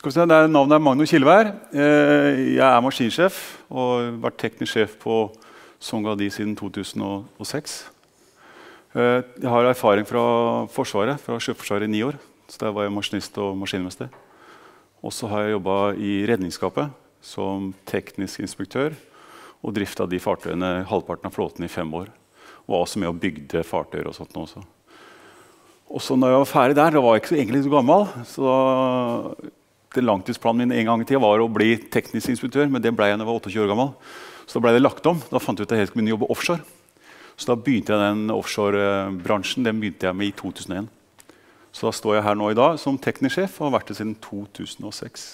Navnet Magnus Kilvær. Jeg maskinsjef og har vært teknisk sjef på Songa Di siden 2006. Jeg har erfaring fra Forsvaret, fra Sjøforsvaret i 9 år. Så der var jeg maskinist og maskinmester. Og så har jeg jobbet i Redningsskapet som teknisk inspektør og driftet de fartøyene, halvparten av flåten i 5 år. Og var også med å bygde fartøyer og sånt også. Og så når jeg var ferdig der, da var jeg ikke egentlig så gammel. Så den langtidsplanen min en gang i tiden var å bli teknisk inspektør, men det ble jeg når jeg var 28 år gammel. Så da ble det lagt om. Da fant jeg ut at jeg skulle jobbe offshore. Så da begynte jeg den offshore-bransjen. Den begynte jeg med i 2001. Så da står jeg her nå i dag som teknisk sjef og har vært det siden 2006.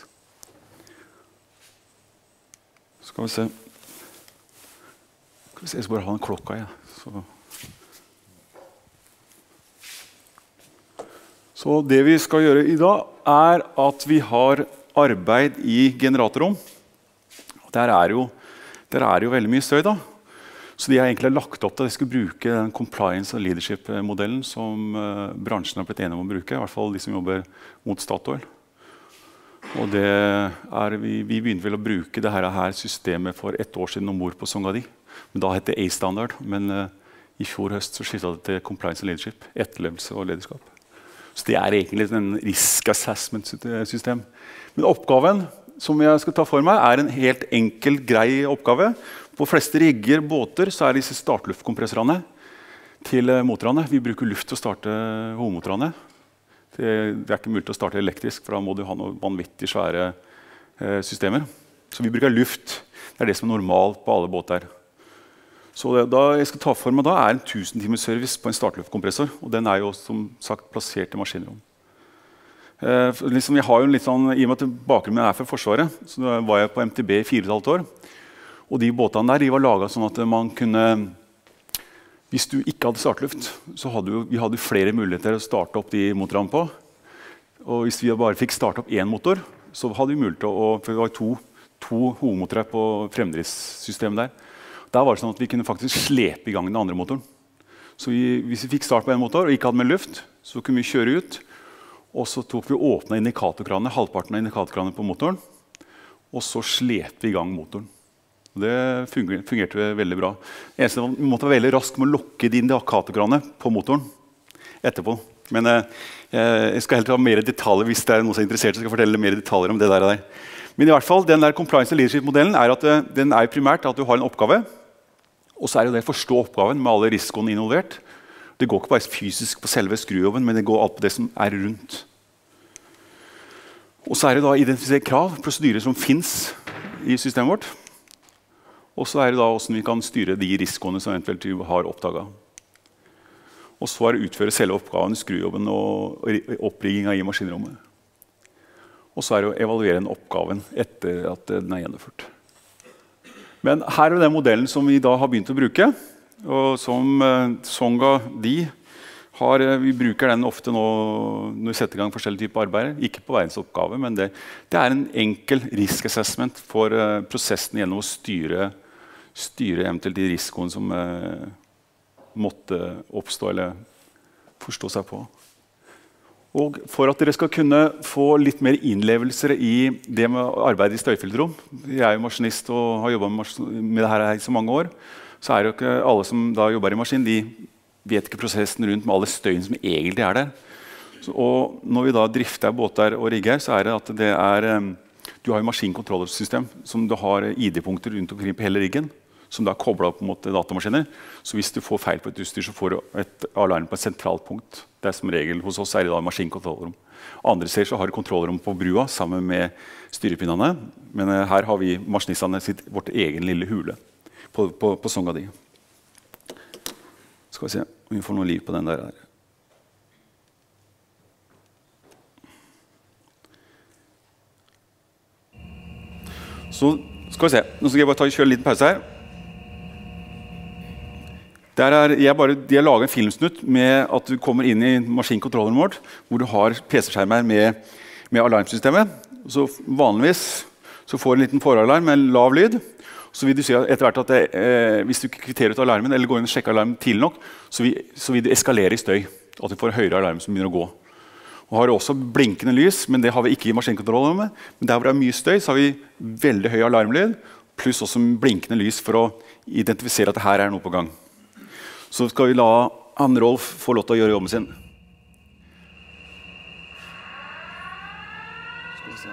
Skal vi se. Jeg skal bare ha den klokka, ja. Så det vi skal gjøre i dag er at vi har arbeid i generatorrom. Der er jo veldig mye støy da. Så de har egentlig lagt opp til at de skulle bruke den compliance- og leadership-modellen som bransjen har blitt enige om å bruke, i hvert fall de som jobber mot Statoil. Og vi begynte vel å bruke dette systemet for 1 år siden ombord på Songa Di. Men da het det A-standard, men i fjor høst så skiftet det til compliance og leadership, etterlevelse og lederskap. Så det er egentlig en risk assessment-system. Men oppgaven som jeg skal ta for meg er en helt enkel, grei oppgave. På fleste rigger, båter, så er disse startluftkompressorene til motorene. Vi bruker luft til å starte hovedmotorene. Det er ikke mulig å starte elektrisk, for da må du ha noen vanvittig svære systemer. Så vi bruker luft. Det er det som er normalt på alle båter. Så det jeg skal ta for meg da er en 1000 timers service på en startluftkompressor. Og den er jo som sagt plassert i maskinrom. Jeg har jo litt sånn, i og med at bakgrunnen er fra Forsvaret, så da var jeg på MTB i 4,5 år. Og de båtene der de var laget sånn at man kunne, hvis du ikke hadde startluft, så hadde vi hadde flere muligheter å starte opp de motorene på. Og hvis vi bare fikk starte opp 1 motor, så hadde vi mulighet til å, for det var to hovedmotorer på fremdriftssystemet der. Der var det sånn at vi kunne faktisk slepe i gang den andre motoren. Så hvis vi fikk start på en motor og ikke hadde med luft, så kunne vi kjøre ut. Og så tok vi åpnet indikatorkranene, halvparten av indikatorkranene på motoren. Og så slepte vi i gang motoren. Og det fungerte veldig bra. Det eneste var, vi måtte være veldig rask med å lukke de indikatorkranene på motoren etterpå. Men jeg skal helt ha mer detaljer hvis det er noen som er interessert, så skal jeg fortelle mer detaljer om det der. Men i hvert fall, den der compliance og leadership-modellen er at den er primært at du har en oppgave, og så er det å forstå oppgaven med alle risikoene involvert. Det går ikke bare fysisk på selve skrujobben, men det går alt på det som er rundt. Og så er det da identifisere krav, prosedyrer som finnes i systemet vårt. Og så er det da hvordan vi kan styre de risikoene som eventuelt vi har oppdaget. Og så er det å utføre selve oppgaven, skrujobben og opprigginga i maskinrommet. Og så er det å evaluere den oppgaven etter at den er gjennomført. Men her er den modellen som vi da har begynt å bruke, og som Songa Di har. Vi bruker den ofte nå når vi setter i gang forskjellige typer arbeider. Ikke på verdensoppgave, men det er en enkel risk assessment for prosessen gjennom å styre eventuelt de risikoene som måtte oppstå eller forstå seg på. Og for at dere skal kunne få litt mer innlevelser i det med arbeid i støyfilterrom, jeg er jo maskinist og har jobbet med det her i så mange år, så er det jo ikke alle som da jobber i maskin, de vet ikke prosessen rundt med alle støyen som egentlig er der. Og når vi da drifter båter og rigger, så er det at du har et maskinkontrollersystem som du har ID-punkter rundt omkring på hele riggen, som da er koblet opp mot datamaskiner. Så hvis du får feil på et utstyr, så får du et alarm på et sentralt punkt. Det er som regel hos oss er det da maskinkontrollrom. Andre steder så har du kontrollrom på brua sammen med styrepinnene. Men her har vi maskinistene vårt egen lille hule på Songa Di. Skal vi se om vi får noe liv på den der. Så skal vi se. Nå skal jeg bare kjøre en liten pause her. De har laget en filmsnutt med at du kommer inn i maskinkontrolleren vårt, hvor du har PC-skjermer med alarmsystemet. Så vanligvis så får du en liten foralarm med en lav lyd. Så vil du si etter hvert at hvis du ikke kvitterer ut alarmen, eller går inn og sjekker alarmen tidlig nok, så vil det eskalere i støy. At du får høyere alarm som begynner å gå. Og har også blinkende lys, men det har vi ikke i maskinkontrollen med. Men der hvor det er mye støy, så har vi veldig høy alarmlyd, pluss også blinkende lys for å identifisere at her er noe på gang. Så skal vi la han Rolf få lov til å gjøre jobben sin. Skal vi se.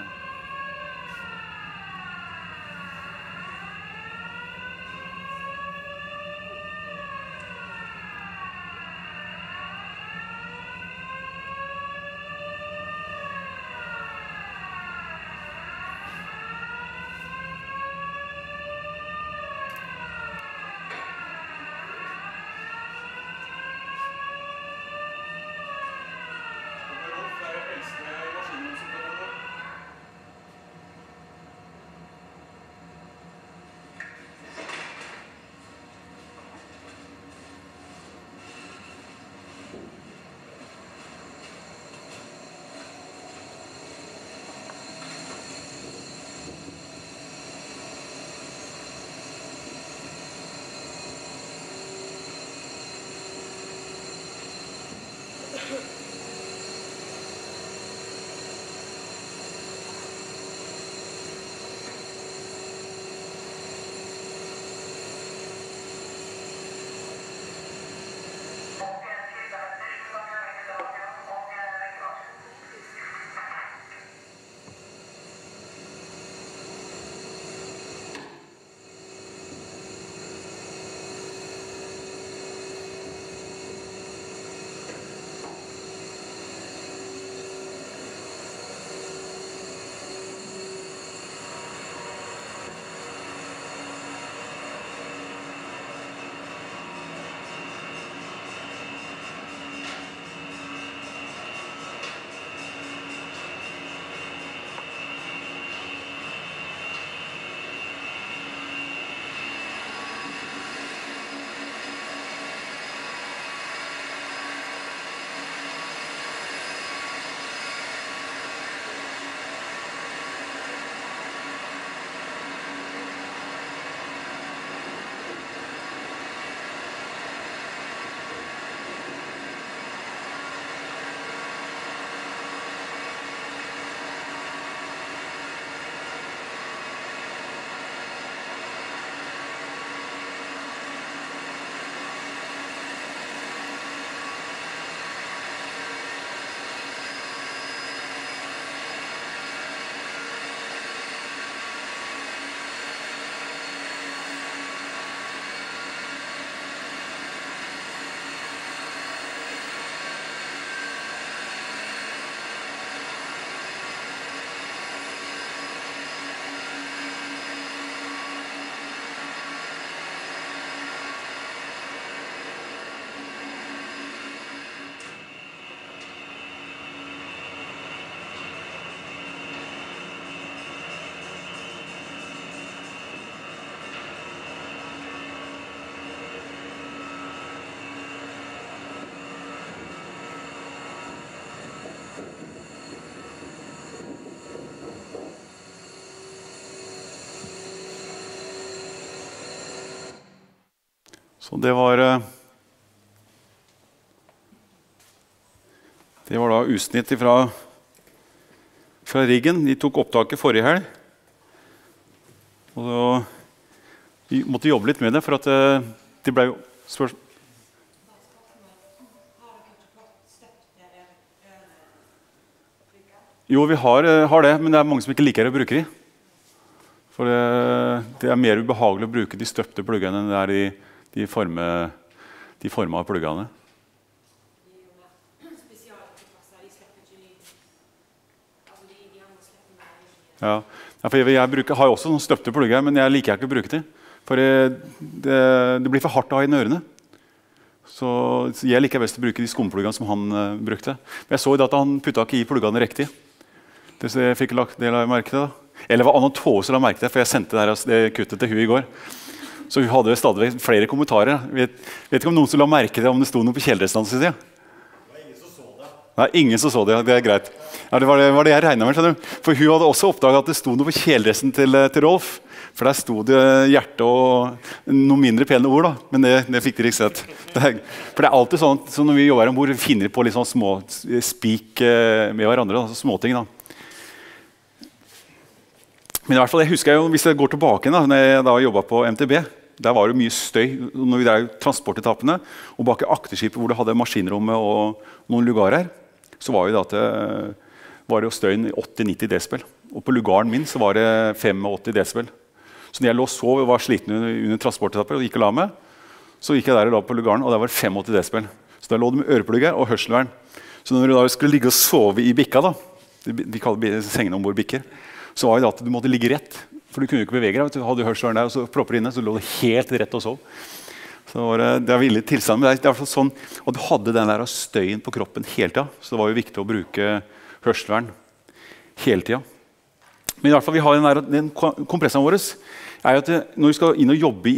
Så det var da utsnitt fra riggen. De tok opptaket forrige helg. Og vi måtte jobbe litt med det, for at det ble jo spørsmål. Jo, vi har det, men det er mange som ikke liker å bruke de. For det er mer ubehagelig å bruke de støpte pluggene enn det er de forma pluggene. Ja, for jeg har også noen støpte plugger, men jeg liker ikke å bruke de. For det blir for hardt å ha i ørene. Så jeg liker best å bruke de skumpluggene som han brukte. Men jeg så at han puttet ikke i pluggene riktig. Det jeg fikk lagt det la jeg merke til. Eller var Anna Tåse la merke til, for jeg sendte det kuttet til hun i går. Så hun hadde stadig flere kommentarer. Vet ikke om noen som la merke til om det sto noe på kjeledresstansen sin. Det var ingen som så det. Nei, ingen som så det. Det er greit. Ja, det var det jeg regnet med. For hun hadde også oppdaget at det sto noe på kjeledressen til Rolf. For der sto det hjerte og noen mindre pene ord, da. Men det fikk dere ikke sett. For det er alltid sånn, så når vi jobber ombord, finner på litt sånn små spik med hverandre, altså småting da. Men i hvert fall, jeg husker jo, hvis jeg går tilbake da, når jeg da jobbet på MTB, der var det mye støy når vi drev transportetappene, og bak i akterskipet hvor det hadde maskinrommet og noen lugarer, så var jo det jo støyen 80-90 decibel. Og på lugaren min så var det 85 decibel. Så når jeg lå og sov og var sliten under transportetapper og gikk og la meg, så gikk jeg der og la på lugaren, og det var 85 decibel. Så da lå det med øreplugger og hørselvern. Så når du da skulle ligge og sove i bikka, da, vi kaller sengene ombord bikker, så var det at du måtte ligge rett, for du kunne jo ikke bevege deg. Du hadde hørselvern der, og så propper inne, så lå det helt rett og sov. Så det var villig tilstand, men det er i hvert fall sånn, og du hadde den der støyen på kroppen hele tiden, så det var jo viktig å bruke hørselvern hele tiden. Men i hvert fall vi har den kompressoren vår, er jo at når vi skal inn og jobbe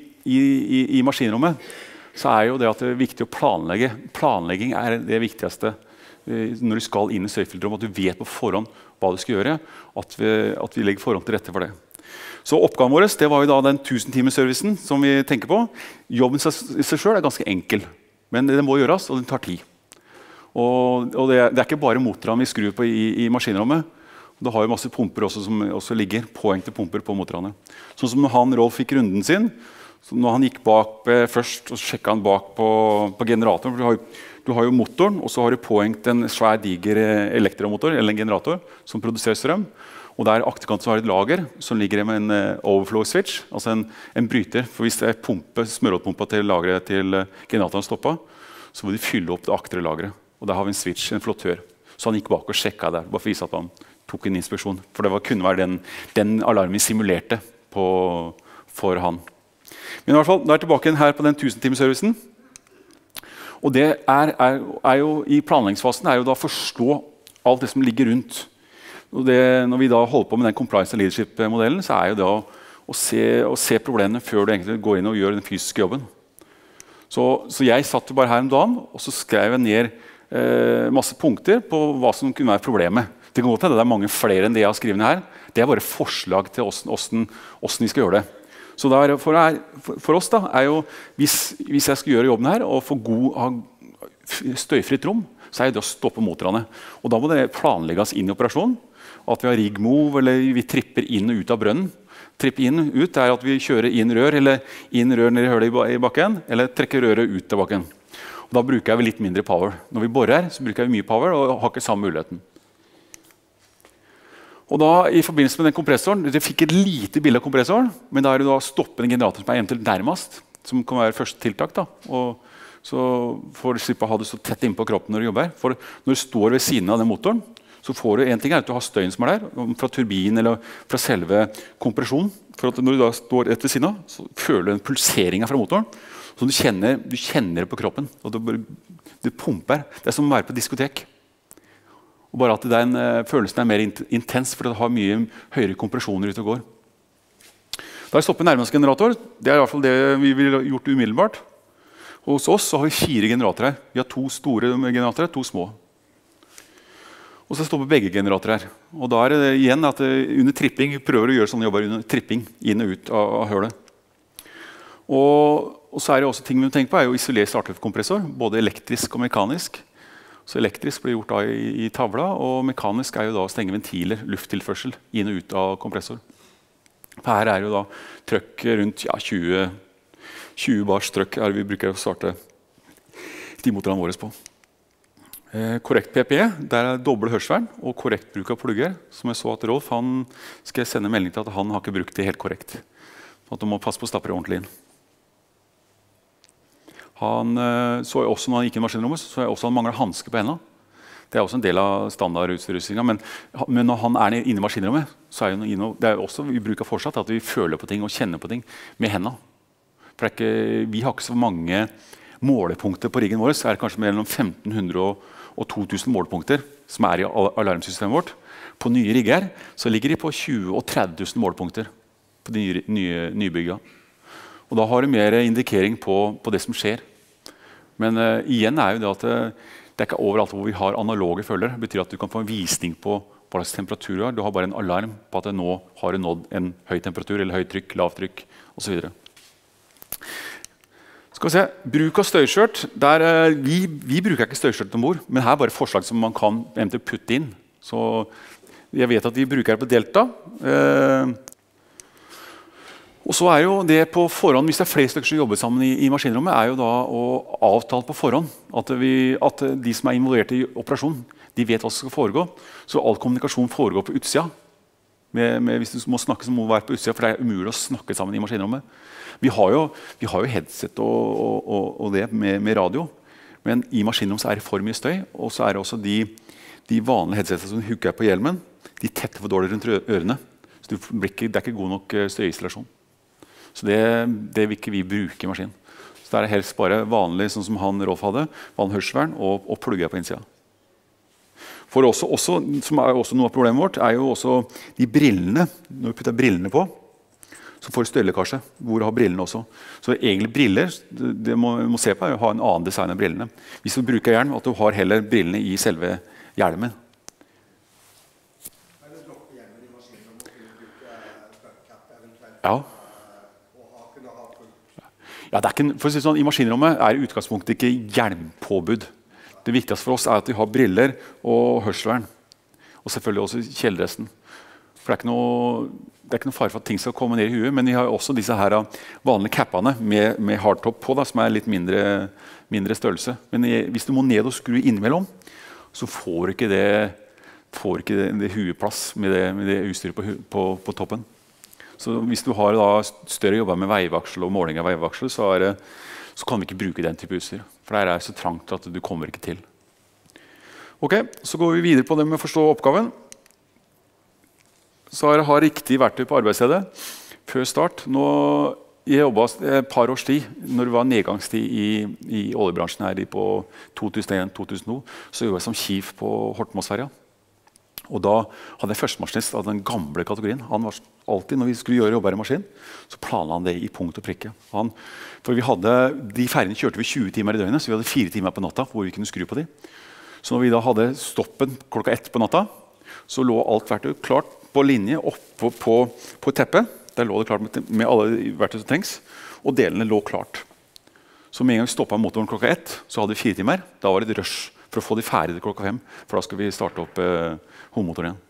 i maskinrommet, så er jo det at det er viktig å planlegge. Planlegging er det viktigste når du skal inn i støyfilterrommet, at du vet på forhånd hva du skal gjøre, at vi legger forhånd til rette for det. Så oppgaven vår, det var jo da den 1000-timersservicen som vi tenker på. Jobben i seg selv er ganske enkel, men det må gjøres, og den tar tid. Og det er ikke bare motorene vi skrur på i maskinrommet. Det har jo masse pumper også, som også ligger, poengte pumper på motorene. Sånn som når Rolf fikk runden sin, så når han gikk bak først, og sjekket han bak på generatoren, for du har jo motoren, og så har du poengt en svær diger elektromotor, eller en generator, som produserer strøm. Og der i akterkant så har du et lager, som ligger med en overflow switch, altså en bryter. For hvis det er smøråtpumpa til lageret til generatoren stoppet, så må de fylle opp det aktere lageret. Og der har vi en switch, en flottør. Så han gikk bak og sjekket der, bare for å vise at han tok en inspeksjon. For det kunne være den alarmen vi simulerte for han. Men i hvert fall, da er jeg tilbake her på den 1000-timersservicen. Og det er jo i planleggingsfasen er jo da å forstå alt det som ligger rundt. Og når vi da holder på med den compliance and leadership-modellen, så er jo det å se problemene før du egentlig går inn og gjør den fysiske jobben. Så jeg satt jo bare her en dag, og så skrev jeg ned masse punkter på hva som kunne være problemet. Det kan godt hende det er mange flere enn det jeg har skrevet her. Det er bare forslag til hvordan vi skal gjøre det. Så for oss da, er jo, hvis jeg skal gjøre jobben her og ha støyfritt rom, så er det å stoppe motorene. Og da må det planlegges inn i operasjonen. At vi har rig move, eller vi tripper inn og ut av brønnen. Trippe inn og ut er at vi kjører inn rør, eller inn rør ned i hølet i bakken, eller trekker røret ut av bakken. Og da bruker vi litt mindre power. Når vi borer, så bruker vi mye power og har ikke samme muligheten. Og da, i forbindelse med den kompressoren, dere fikk et lite bilde av kompressoren, men da er det da å stoppe den generatoren som er eventuelt nærmest, som kan være første tiltak. Da. Og så får du slippe å ha det så tett innpå kroppen når du jobber. For når du står ved siden av den motoren, så får du en ting er at du har støyen som er der, fra turbinen eller fra selve kompresjonen. For at når du da står etter siden av, så føler du en pulsering fra motoren, så du kjenner det på kroppen, og det pumper. Det er som å være på diskotek. Og bare at følelsen er mer intens, for det har mye høyere kompresjoner ute og går. Da jeg stopper nærmest generator, det er i hvert fall det vi ville gjort umiddelbart. Og hos oss så har vi 4 generatorer. Vi har 2 store generatorer, 2 små. Og så stopper begge generatorer her. Og da er det igjen at under tripping, vi prøver å gjøre sånne jobber under tripping, inn og ut av hølet. Og så er det også ting vi må tenke på, er jo isolert startløftkompressor, både elektrisk og mekanisk. Så elektrisk blir gjort da i tavla, og mekanisk er jo da å stenge ventiler, lufttilførsel, inn og ut av kompressor. Her er jo da trøkk rundt 20 bars trøkk er vi bruker å starte de motorene våre på. Korrekt PPE, der er doble hørselsvern og korrekt bruk av plugger. Som jeg så at Rolf, han skal sende melding til at han har ikke brukt det helt korrekt. At du må passe på å stappe det ordentlig inn. Han så også når han gikk i maskinrommet, så jeg også han mangler hanske på hendene. Det er også en del av standardutrustningen. Men når han er inne i maskinrommet, så er det også vi bruker fortsatt at vi føler på ting og kjenner på ting med hendene. For vi har ikke så mange målepunkter på riggen vår, så er det kanskje mellom 1500 og 2000 målepunkter som er i alarmsystemet vårt. På nye rigger så ligger de på 20 og 30 000 målepunkter på de nye nybygga. Og da har du mer indikering på det som skjer. Men igjen er jo det at det er ikke overalt hvor vi har analoge følger. Det betyr at du kan få en visning på hva hva slags temperatur du har. Du har bare en alarm på at nå har du nådd en høy temperatur, eller høyt trykk, lavt trykk, og så videre. Skal vi se, bruk av støyskjørt. Vi bruker ikke støyskjørt ombord, men her er bare forslag som man kan eventuelt putte inn. Så jeg vet at vi bruker det på Delta. Og så er jo det på forhånd, hvis det er flere stykker som jobber sammen i maskinrommet, er jo da å avtale på forhånd at de som er involvert i operasjonen, de vet hva som skal foregå. Så all kommunikasjon foregår på utsida. Hvis du må snakke, så må du være på utsida, for det er umulig å snakke sammen i maskinrommet. Vi har jo headset og det med radio, men i maskinrom så er det for mye støy, og så er det også de vanlige headsetene som hooker på hjelmen, de tetter for dårlig rundt ørene. Så det er ikke god nok støyisolasjon. Så det vil ikke vi bruke i maskinen. Så det er helst bare vanlig, sånn som Rolf hadde, vanlig hørselsvern og plugger på innsida. For også, som er også noe av problemet vårt, er jo også de brillene. Når vi putter brillene på, så får du støylekkasje, hvor du har brillene også. Så egentlig briller, det må se på, er å ha en annen design av brillene. Hvis du bruker hjelm, at du har heller brillene i selve hjelmen. Er det nok hjelmen i maskinen om å kunne bruke buttcap eventuelt? Ja. Ja, det er ikke, for å si sånn, I maskinrommet er i utgangspunktet ikke hjelmpåbud. Det viktigste for oss er at vi har briller og hørselvern. Og selvfølgelig også kjeledressen. For det er ikke noe fare for at ting skal komme ned i huet, men vi har også disse her vanlige cappene med hardtop på, som er litt mindre størrelse. Men hvis du må ned og skru innimellom, så får ikke det hueplass med det utstyret på toppen. Så hvis du har større jobber med veivaksel og måling av veivaksel, så kan vi ikke bruke den type utstyr. For det er så trangt at du kommer ikke til. Ok, så går vi videre på det med å forstå oppgaven. Så ha riktig verktøy på arbeidsstedet før start. Jeg jobbet et par års tid, når det var nedgangstid i oljebransjen her på 2001-2002, så jobbet jeg som chief på Hortmossferja. Og da hadde jeg førstemaskinist av den gamle kategorien. Han var alltid, når vi skulle gjøre jobber i maskin, så planla han det i punkt og prikke. For de ferjene kjørte vi 20 timer i døgnet, så vi hadde 4 timer på natta hvor vi kunne skru på de. Så når vi da hadde stoppen klokka 1 på natta, så lå alt verktøy klart på linje oppe på teppet. Der lå det klart med alle verktøy som trengs, og delene lå klart. Så med en gang vi stoppet motoren klokka 1, så hadde vi 4 timer. Da var det et rush for å få de ferdig til klokka 5, for da skulle vi starte opp hovedmotoren igjen.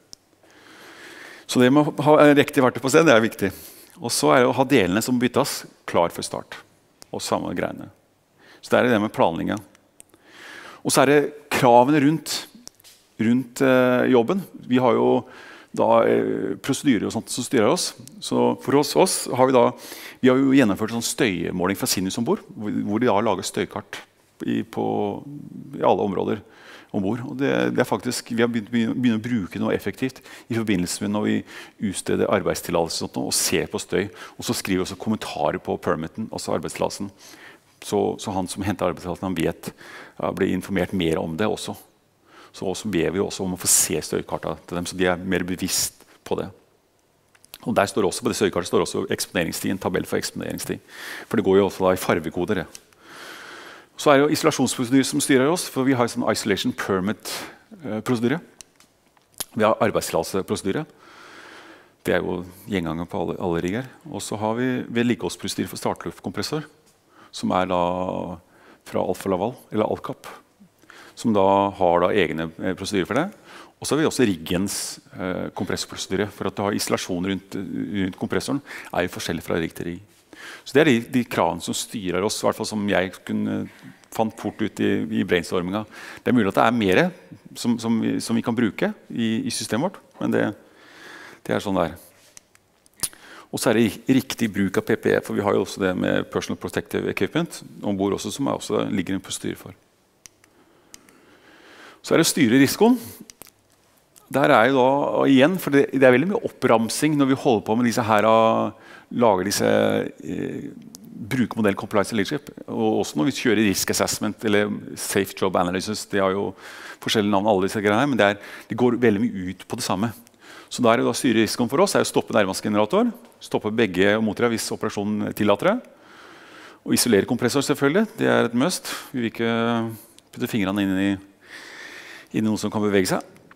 Så det med å ha riktig verktøy på sted, det er viktig. Og så er det å ha delene som byttes klar for start. Og samme greiene. Så det er det med planleggingen. Og så er det kravene rundt jobben. Vi har jo da prosedyrer og sånt som styrer oss. Så for oss har vi har jo gjennomført sånn støymåling fra Sinus ombord, hvor de da lager støykart på alle områder ombord. Og det er faktisk, vi har begynt å bruke noe effektivt i forbindelse med når vi utsteder arbeidstillatelse og ser på støy. Og så skriver vi også kommentarer på permiten, altså arbeidstillatelsen. Så han som henter arbeidstillatelsen, han vet, blir informert mer om det også. Så ber vi også om å få se støykarta til dem, så de er mer bevisst på det. Og der står også, på det støykartet står også eksponeringstid, en tabell for eksponeringstid. For det går jo også da i farvekoder. Så er det jo isolasjonsprosedyrer som styrer oss, for vi har en sånn isolation permit-prosedyre. Vi har arbeidstilladelseprosedyre. Det er jo gjenganger på alle rigger. Og så har vi vedlikeholdsprosedyre for startluftkompressor, som er da fra Alfa Laval, eller Alcap, som da har da egne prosedyrer for det. Og så har vi også riggens kompressorprosedyre, for at du har isolasjon rundt kompressoren er jo forskjellig fra rigg til rigg. Så det er de kravene som styrer oss, i hvert fall som jeg fant fort ut i brainstorminga. Det er mulig at det er mer som vi kan bruke i systemet vårt, men det er sånn det er. Og så er det riktig bruk av PPE, for vi har jo også det med Personal Protective Equipment ombord også, som også ligger en prosedyre for. Så er det å styre risikoen. Der er jo da igjen, for det er veldig mye oppramsing når vi holder på med disse her, lager disse brukermodell compliance leadership, og også når vi kjører risk assessment eller safe job analysis. Det har jo forskjellige navn alle disse greiene her, men det går veldig mye ut på det samme. Så der er det da styre risikoen for oss er å stoppe nærmestgenerator, stoppe begge motorer hvis operasjonen tillater det, og isolere kompressor selvfølgelig, det er et must. Vi vil ikke putte fingrene inn i noe som kan bevege seg.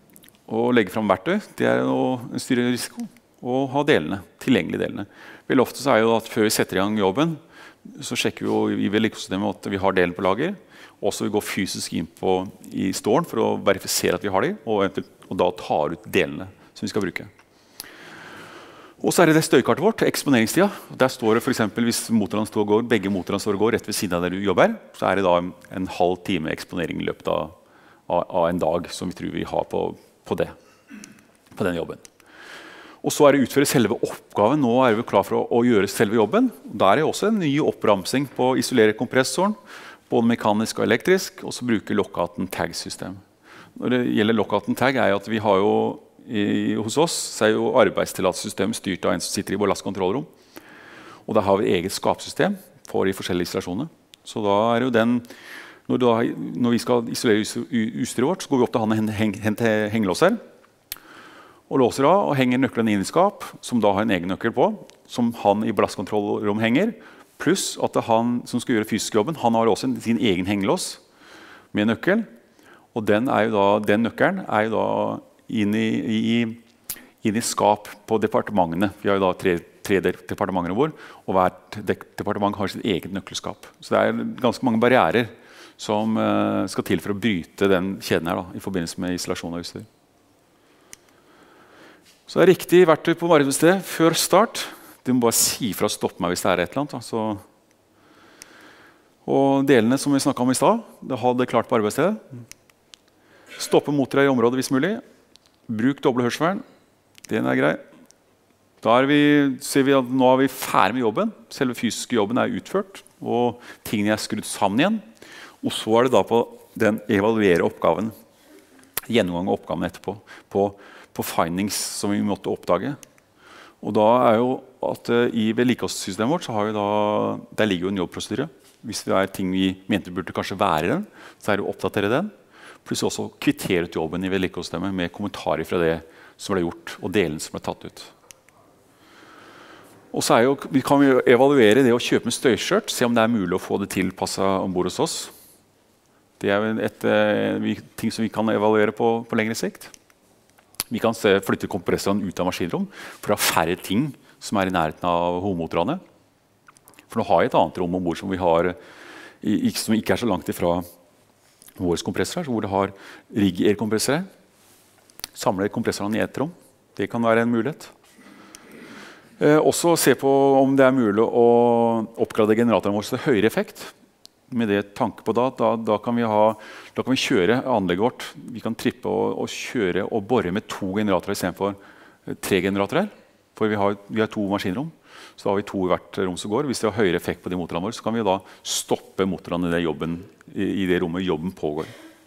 å legge frem verktøy, det å styre risiko og ha delene, tilgjengelige delene. Vel ofte så jo at før vi setter i gang jobben, så sjekker vi jo i vedlikeholdssystemet at vi har delen på lager, og så vi går fysisk inn i storen for å verifisere at vi har de, og da tar ut delene som vi skal bruke. Og så det støykartet vårt, eksponeringstida. Der står det for eksempel, hvis begge motorene står og går rett ved siden av der du jobber, så det da en halv time eksponering i løpet av en dag som vi tror vi har på den jobben. Og så det utføre selve oppgaven. Nå vi klar for å gjøre selve jobben. Da det også en ny oppramsing på å isolere kompressoren, både mekanisk og elektrisk, og så bruker Lockout tag-system. Når det gjelder Lockout tag, at vi har jo hos oss så jo arbeidstillatelsessystemet styrt av en som sitter i vår lastkontrollrom. Og da har vi eget skapsystem for de forskjellige installasjonene. Så da jo den, når vi skal isolere utstyret vårt, så går vi opp til han og henter hengelåser, og låser av og henger nøkkelen inn i skap, som da har en egen nøkkel på, som han i lastkontrollrom henger, pluss at han som skal gjøre fysisk jobben, han har også sin egen hengelås med nøkkel, og den nøkkelen jo da inn i skap på departementene. Vi har jo da tre departementer våre, og hvert departement har sitt eget nøkkelskap. Så det ganske mange barrierer som skal til for å bryte den kjeden her da, i forbindelse med isolasjon av utstyr. Så det riktig verktøy på arbeidsstedet før start. Du må bare si fra å stoppe meg hvis det et eller annet. Altså. Og delene som vi snakket om i sted, ha det klart på arbeidsstedet. Stoppe motorer i området hvis mulig. Bruk doble hørselen. Den grei. Da ser vi at nå vi ferdig med jobben. Selve fysiske jobben utført, og tingene skrudd sammen igjen. Og så det da på den evaluere oppgaven. Gjennomgang av oppgaven etterpå. På findings som vi måtte oppdage. Og da jo at i vedlikeholdssystemet vårt så har vi der ligger jo en jobbprosedyre. Hvis det ting vi mente burde kanskje være i den, så det å oppdatere den. Pluss også kvittere ut jobben i vedlikeholdssystemet med kommentarer fra det som ble gjort, og delen som ble tatt ut. Og så kan vi evaluere det å kjøpe en støyskjørt, se om det mulig å få det tilpasset ombord hos oss. Det jo ting som vi kan evaluere på lengre sikt. Vi kan flytte kompressoren ut av maskinrom for å ha færre ting som i nærheten av hovedmotorene. For nå har jeg et annet rom ombord som vi har, som ikke så langt ifra våre kompressorer, hvor det har rigg-air-kompressorer. Samler kompressorene i et rom. Det kan være en mulighet. Også se på om det mulig å oppgradere generatoren vår til høyere effekt. Med det tanke på da kan vi kjøre anlegget vårt. Vi kan trippe og kjøre og bore med 2 generatorer i stedet for 3 generatorer. For vi har 2 maskinrom, så da har vi 2 i hvert rom som går. Hvis det har høyere effekt på de motorene våre, så kan vi da stoppe motorene i det rommet jobben pågår.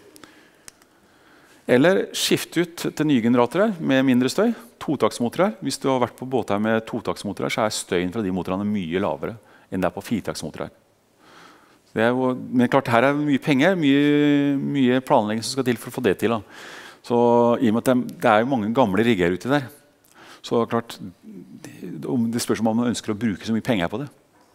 Eller skifte ut til nye generatorer med mindre støy. Totaktsmotorer. Hvis du har vært på båter med totaktsmotorer, så støyen fra de motorene mye lavere enn det på firetaktsmotorer. Men klart, her mye penger, mye planlegging som skal til for å få det til. Da. Så i og med at det jo mange gamle rigger ute der, så klart, det spørs om man ønsker å bruke så mye penger på det.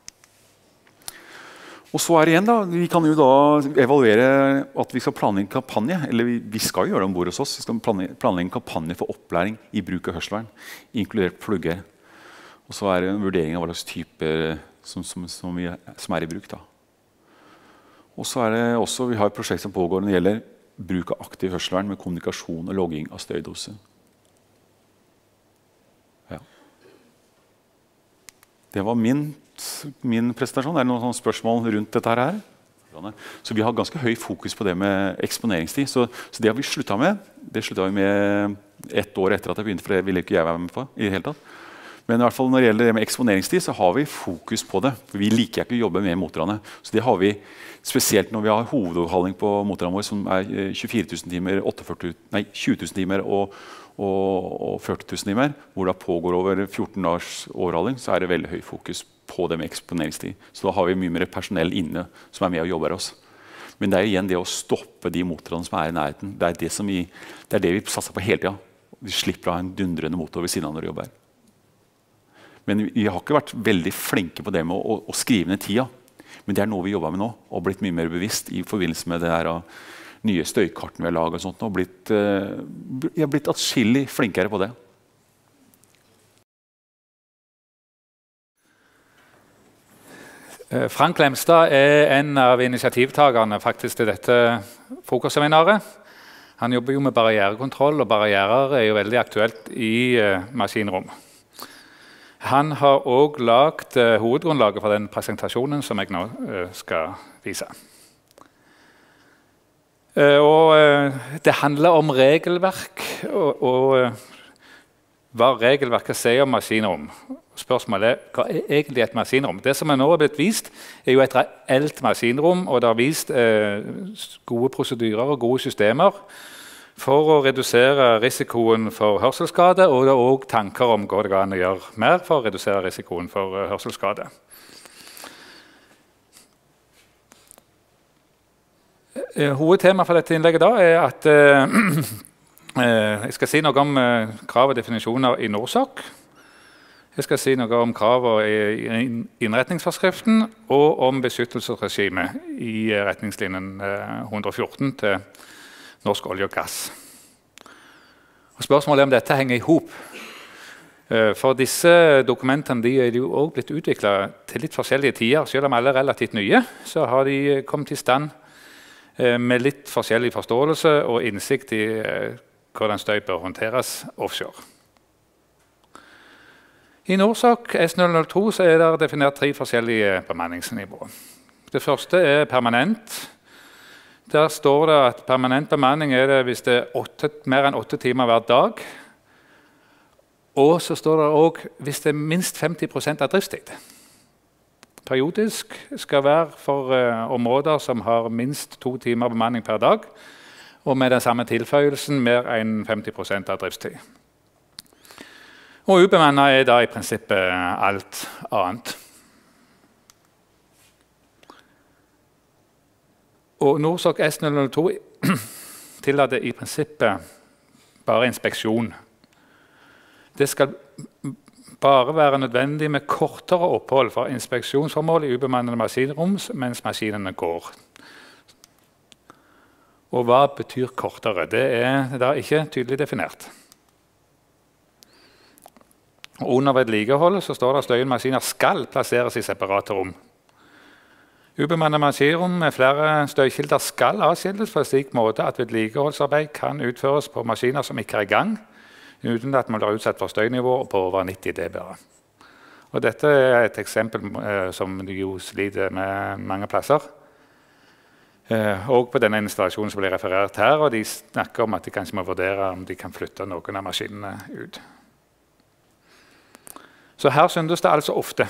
Og så det igjen da, vi kan jo da evaluere at vi skal planlegge en kampanje, eller vi skal gjøre det ombord hos oss, vi skal planlegge en kampanje for opplæring i bruk av hørselen, inkludert plugger. Og så det en vurdering av hva slags typer som i bruk da. Og så det også, vi har et prosjekt som pågår når det gjelder bruk av aktiv hørselsvern med kommunikasjon og logging av støydose. Ja. Det var min presentasjon. Det noen spørsmål rundt dette her? Så vi har ganske høy fokus på det med eksponeringstid. Så det har vi sluttet med. Det sluttet vi med 1 år etter at jeg begynte, for det ville ikke jeg være med på i det hele tatt. Men i hvert fall når det gjelder det med eksponeringstid, så har vi fokus på det. For vi liker ikke å jobbe med motorene. Så det har vi spesielt når vi har hovedopphandling på motorene våre, som 24 000 timer, 20 000 timer og 40 000 timer, hvor det pågår over 14 års overhaling, så det veldig høy fokus på det med eksponeringstid. Så da har vi mye mer personell inne som med og jobber hos oss. Men det igjen det å stoppe de motorene som i nærheten. Det det vi satser på hele tiden. Vi slipper å ha en dundrende motor ved siden av når vi jobber. Men vi har ikke vært veldig flinke på det med å skrive ned tida. Men det noe vi jobber med nå, og blitt mye mer bevisst i forbindelse med det her nye støykartene vi har laget og sånt, og jeg har blitt atskillig flinkere på det. Frank Lemstad en av initiativtakerne faktisk til dette frokostseminaret. Han jobber jo med barrierekontroll, og barrierer jo veldig aktuelt i maskinrom. Han har også lagt hovedgrunnlaget for den presentasjonen som jeg nå skal vise. Det handler om regelverk og hva regelverket sier om maskinrom. Spørsmålet hva egentlig et maskinrom? Det som nå har blitt vist, jo et reelt maskinrom, og det har vist gode prosedyrer og gode systemer for å redusere risikoen for hørselsskade, og det er også tanker om hva det går an å gjøre mer for å redusere risikoen for hørselsskade. Hovedtema for dette innlegget da at jeg skal si noe om krav og definisjoner i NORSOK. Jeg skal si noe om krav i innretningsforskriften og om beskyttelsesregimet i retningslinjen 114 til Norsk olje og gass. Og spørsmålet om dette henger i hop. For disse dokumentene er jo også blitt utviklet til litt forskjellige tider. Selv om alle er relativt nye, så har de kommet i stand med litt forskjellig forståelse og innsikt i hvordan støy bør håndteres offshore. I NORSOK S002 så er det definert 3 forskjellige bemanningsnivåer. Det første er permanent. Der står det at permanent bemanning er det hvis det er mer enn 8 timer hver dag. Og så står det også hvis det er minst 50% av driftstid. Periodisk skal være for områder som har minst 2 timer bemanning per dag, og med den samme tilføyelsen mer enn 50% av driftstid. Og ubemannet er da i prinsippet alt annet. Og NORSOK S002 tillater i prinsippet bare inspeksjon. Det skal bare være nødvendig med kortere opphold for inspeksjonsformål i ubemannede maskinrom mens maskinene går. Og hva betyr kortere? Det er da ikke tydelig definert. Og under vedlikehold så står det at støyende maskiner skal plasseres i separate rom. Ubemannede maskinrom med flere støykilder skal avskilles på en slik måte at vedlikeholdsarbeid kan utføres på maskiner som ikke er i gang, uten at man blir utsatt for støynivå på over 90 dBA. Og dette er et eksempel som de jo sliter med mange plasser. Og på denne installasjonen som blir referert her, og de snakker om at de kanskje må vurdere om de kan flytte noen av maskinene ut. Så her syndes det altså ofte.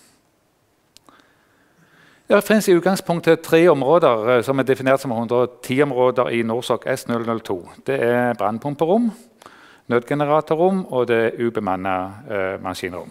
Det finnes i utgangspunktet 3 områder som er definert som 110 områder i NORSOK S002. Det er brannpumperom, nødgeneratorrom og det er ubemannede maskinrom.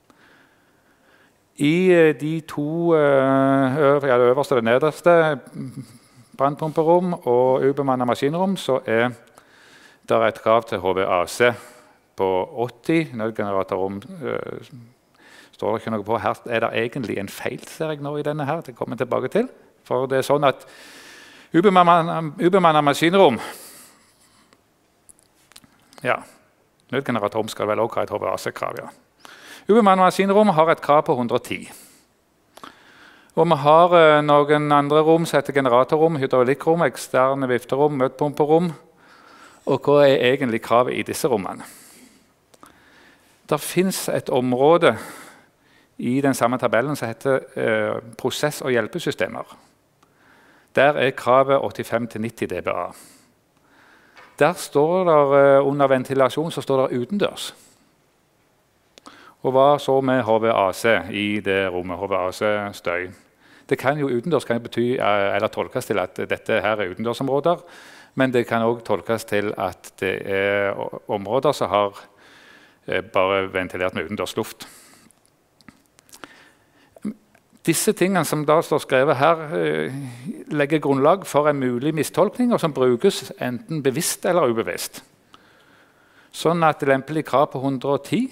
I de 2 det øverste og det nederste, brannpumperom og ubemannede maskinrom, så er det et krav til HVAC på 80. Nødgeneratorrom står det ikke noe på. Her er det egentlig en feil, ser jeg nå i denne her. Det kommer jeg tilbake til. For det er sånn at ubemannede maskinrom, ja, nødgeneratorrom skal vel også ha et HVAC-krav, ja. Ubemannede maskinrom har et krav på 110. Og vi har noen andre rom som heter generatorrom, hydraulikkrom, eksterne vifterom, møtpumperom. Og hva er egentlig kravet i disse rommene? Det finnes et område i den samme tabellen som heter prosess- og hjelpesystemer. Der er kravet 85-90 dBA. Der står det under ventilasjon så står det utendørs. Og hva så med HVAC i det rommet, HVAC-støy? Det kan jo utendørs kan bety, eller tolkes til at dette her er utendørsområder, men det kan også tolkes til at det er områder som har bare ventilert med utendørs luft. Disse tingene som da står skrevet her, legger grunnlag for en mulig mistolkning, og som brukes enten bevisst eller ubevisst. Sånn at lempelig krav på 110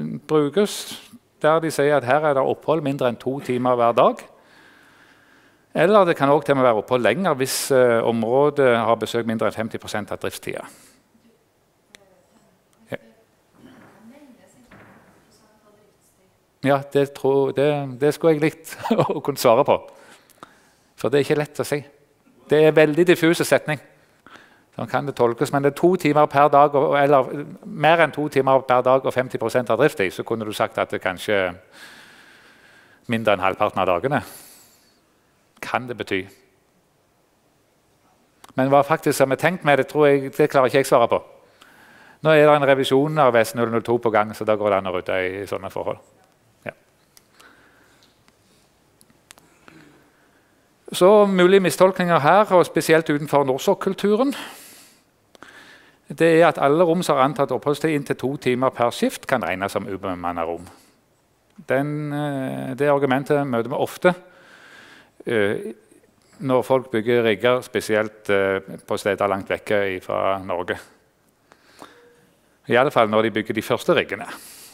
brukes, der de sier at her er det opphold mindre enn 2 timer hver dag. Eller det kan også til og med være opphold lenger hvis området har besøkt mindre enn 50% av driftstida. Ja, det skulle jeg likt å kunne svare på. For det er ikke lett å si. Det er en veldig diffuse setning. Sånn kan det tolkes, men det er 2 timer per dag, eller mer enn 2 timer per dag og 50% av driftstid, så kunne du sagt at det kanskje mindre enn halvparten av dagene kan det bety. Men hva faktisk som er tenkt med det, det klarer ikke jeg svare på. Nå er det en revisjon av S002 på gang, så da går det an å rydde i sånne forhold. Ja. Så mulige mistolkninger her, og spesielt utenfor norsk-kulturen. Det er at alle rom som har antatt oppholdstid inntil 2 timer per skift, kan regnes som ubemannet rom. Det argumentet møter vi ofte når folk bygger rigger, spesielt på steder langt vekke fra Norge. I alle fall når de bygger de første riggene.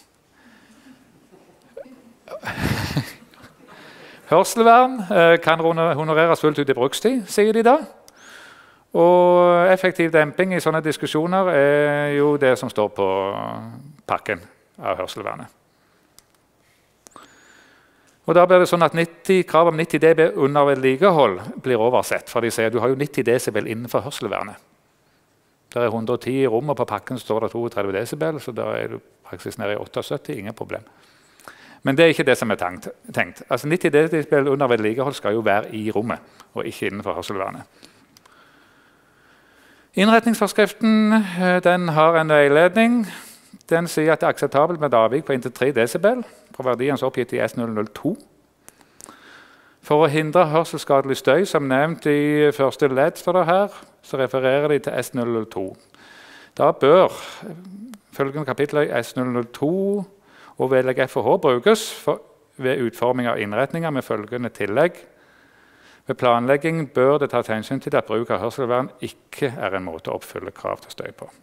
Hørselvern kan honoreres fullt ut i brukstid, sier de da. Og effektiv demping i sånne diskusjoner er jo det som står på pakken av hørselvernet. Og da blir det sånn at krav om 90 dB under vedlikehold blir oversett, for de sier at du har jo 90 dB innenfor hørselvernet. Det er 110 i rommet, og på pakken står det 32 dB, så da er du praksis nede i 78, ingen problem. Men det er ikke det som er tenkt. Altså 90 dB under vedlikehold skal jo være i rommet, og ikke innenfor hørselvernet. Innretningsforskriften den har en veiledning. Den sier at det er akseptabelt med et avvik på inntil 3 dB fra verdien som er oppgitt i S002. For å hindre hørselsskadelig støy, som nevnt i første ledd, står det her, så refererer de til S002. Da bør følgende kapitler i S002 og vedlegg F og H brukes ved utforming av innretninger med følgende tillegg. Ved planlegging bør det ta hensyn til at bruk av hørselvern ikke er en måte å oppfylle krav til støy på.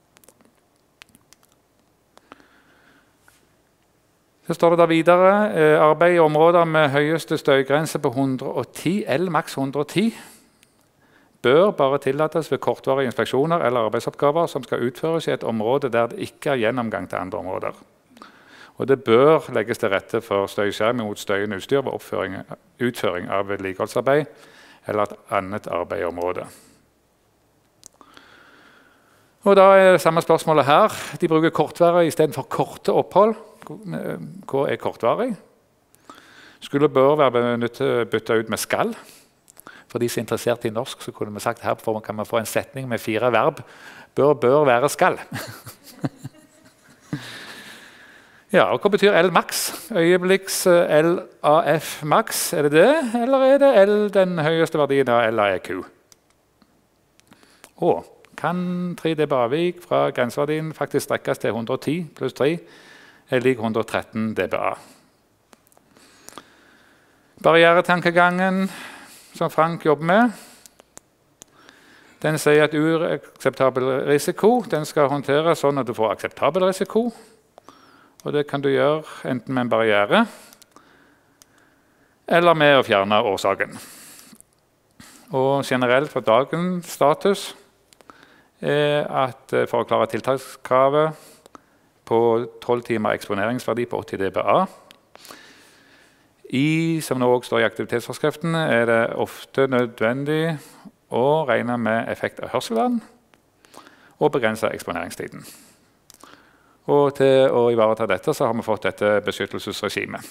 Så står det da videre arbeid i områder med høyeste støygrense på 110 eller maks 110 bør bare tillates ved kortvarige inspeksjoner eller arbeidsoppgaver som skal utføres i et område der det ikke er gjennomgang til andre områder. Og det bør legges til rette for støyskjerming mot støyende utstyr ved utføring av vedlikeholdsarbeid eller et annet arbeid i området. Og da er det samme spørsmålet her. De bruker kortvarig i stedet for korte opphold. Hva er kortvarig? Skulle bør være byttet ut med skal. For de som er interessert i norsk, så kunne vi sagt her kan man få en setning med 4 verb. Bør være skal. Ja, og hva betyr L max? Øyeblikks LAF max, er det det? Eller er det L den høyeste verdien av LAEQ? Og kan 3 dB avvik fra grenseverdien faktisk strekkes til 110 pluss 3 er lik 113 dBA. Barrieretankegangen som Frank jobber med, den sier at uakseptabel risiko den skal håndteres sånn at du får akseptabel risiko. Og det kan du gjøre enten med en barriere eller med å fjerne årsaken. Og generelt for dagens status er at for å klare tiltakskravet på 12 timer eksponeringsverdi på 80 dBA, som nå også står i aktivitetsforskriften, er det ofte nødvendig å regne med effekt av hørselvern og begrense eksponeringstiden. Og til å ivareta dette så har vi fått dette beskyttelsesregimet.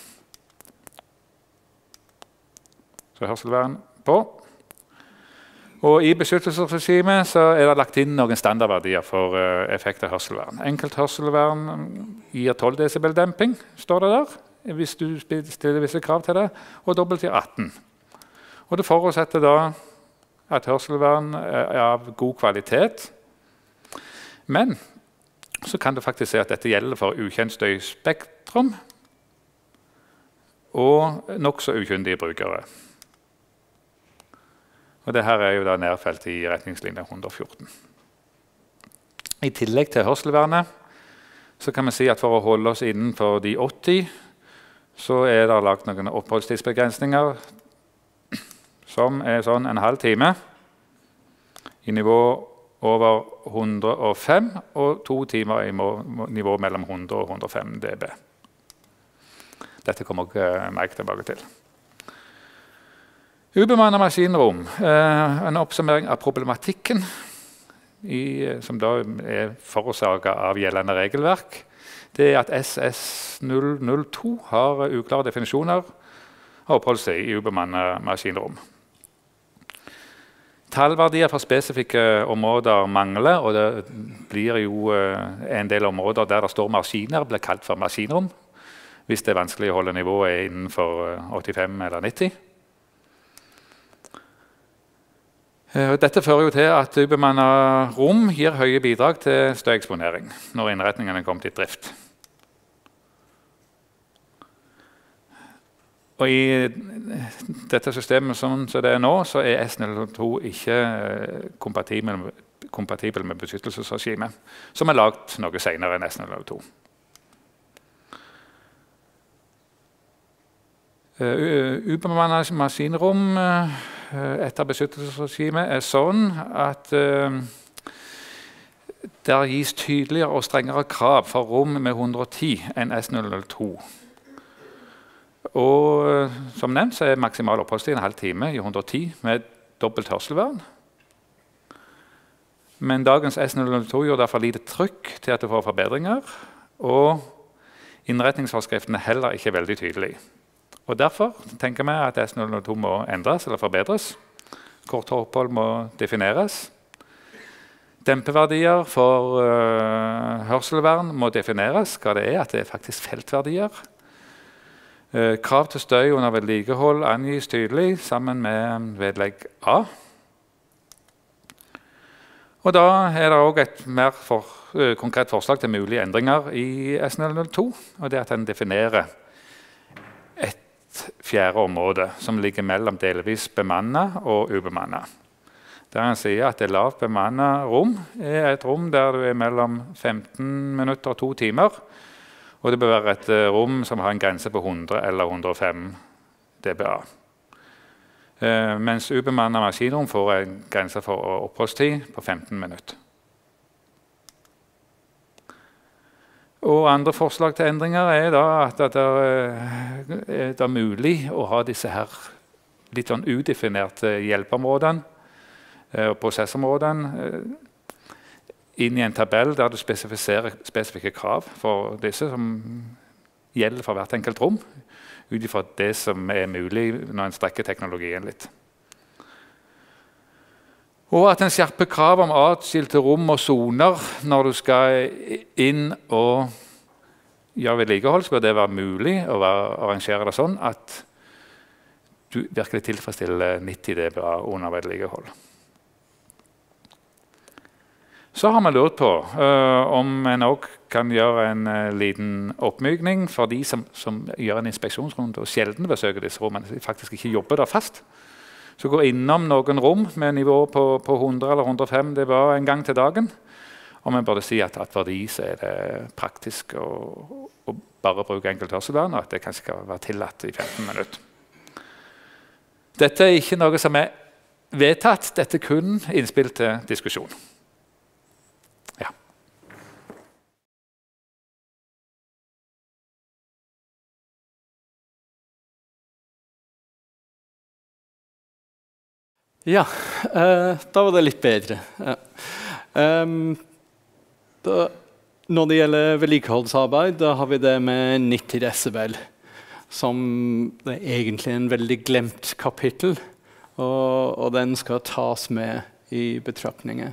Så hørselvern på. Og i beskyttelsesregimet så er det lagt inn noen standardverdier for effekt av hørselvern. Enkelt hørselvern gir 12 dB demping, står det der, hvis du stiller visse krav til det, og dobbelt gir 18. Og det forutsetter da at hørselvern er av god kvalitet. Men så kan du faktisk se at dette gjelder for ukjent støyspektrum og nokså ukyndige brukere. Og dette er jo da nedfelt i retningslinje 114. I tillegg til hørselvernet så kan vi si at for å holde oss innenfor de 80 så er det lagt noen oppholdstidsbegrensninger som sånn en halv time i nivå over 105, og 2 timer i nivå mellom 100 og 105 dB. Dette kommer jeg tilbake til. Ubemannet maskinrom. En oppsummering av problematikken som da forårsaket av gjeldende regelverk. Det at SS002 har uklare definisjoner av oppholdstid i ubemannet maskinrom. Tallverdier for spesifikke områder mangler, og det blir jo en del områder der det står maskiner, blir kalt for maskinrom, hvis det vanskelig å holde nivået innenfor 85 eller 90. Dette fører jo til at ubemannet rom gir høye bidrag til støyeksponering når innretningene kommer til drift. Og i dette systemet som det nå, så S002 ikke kompatibel med beskyttelsesregimet, som laget noe senere enn S002. Ubemannet maskinrom etter beskyttelsesregimet sånn at der gis tydeligere og strengere krav for rom med 110 enn S002. Og som nevnt så maksimal oppholdstid en halv time i 110 med dobbelt hørselvern. Men dagens S002 gjør derfor lite trykk til at du får forbedringer, og innretningsforskriften heller ikke veldig tydelig. Og derfor tenker vi at S002 må endres eller forbedres. Korte opphold må defineres. Dempeverdier for hørselvern må defineres. Hva det at det faktisk feltverdier. Krav til støy under vedlikehold angis tydelig sammen med vedlegg A. Og da det også et mer konkret forslag til mulige endringer i S002, og det at den definerer et fjerde område som ligger mellom delvis bemannet og ubemannet. Der han sier at det lavt bemannet rom et rom der du mellom 15 minutter og 2 timer, og det bør være et rom som har en grense på 100 eller 105 dBA. Mens ubemannet maskinrom får en grense for oppholdstid på 15 minutter. Og andre forslag til endringer da at det er mulig å ha disse her litt sånn udefinerte hjelpeområdene og prosessområdene inn i en tabell der du spesifiserer spesifikke krav for disse som gjelder for hvert enkelt rom, ut ifra det som mulig når en strekker teknologien litt. Og at en skjerper krav om atskilte rom og soner når du skal inn og gjøre vedlikehold, så bør det være mulig å arrangere det sånn at du virkelig tilfredsstiller 90 dBA under vedlikehold. Så har vi lurt på om en også kan gjøre en liten oppmykning for de som gjør en inspeksjonsrunde og sjelden besøker disse rommene, de faktisk ikke jobber der fast. Så går innom noen rom med nivå på 100 eller 105 dBA en gang til dagen. Og vi burde si at for de så det praktisk å bare bruke enkelt hørselvern, og at det kanskje skal være tillatt i 15 minutter. Dette ikke noe som vedtatt, dette kun innspill til diskusjon. Ja. Ja, da var det litt bedre. Ja. Når det gjelder vedlikeholdsarbeid, da har vi det med 90 decibel, som det egentlig en veldig glemt kapittel, og den skal tas med i betraktninger.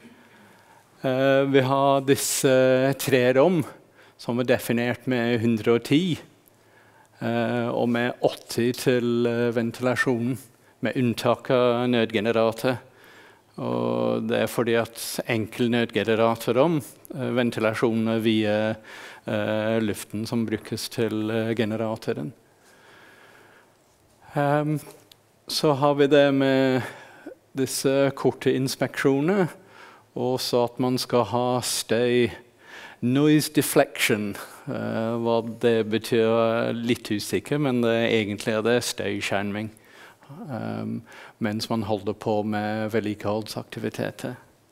Vi har disse 3 rom som definert med 110, og med 80 til ventilasjonen, med unntak av nødgenerator. Og det fordi at enkel nødgenerator ventilasjonen via luften som brukes til generatoren. Så har vi det med disse korte inspeksjoner, og så at man skal ha støy, noise deflection. Hva det betyr litt usikker, men egentlig det støyskjerming. mens man holder på med vedlikeholdsaktiviteter.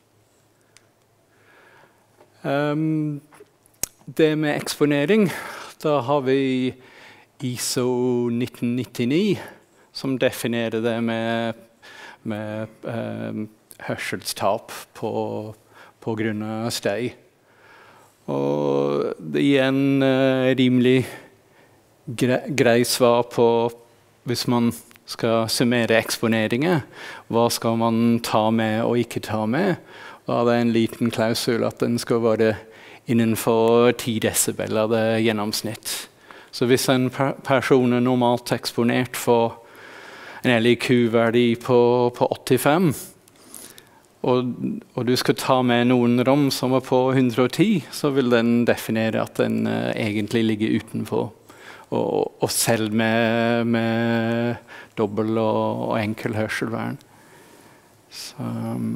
Det med eksponering, da har vi ISO 1999, som definerer det med hørselstap på grunn av støy. Og det gir en rimelig grei svar på hvis man skal summere eksponeringer. Hva skal man ta med og ikke ta med? Da er det en liten klausul at den skal være innenfor 10 decibel av det gjennomsnitt. Så hvis en person er normalt eksponert for en LIQ-verdi på 85, og du skal ta med noen rom som er på 110, så vil den definere at den egentlig ligger utenfor. Og selv med dobbel og enkel hørselvern. Så,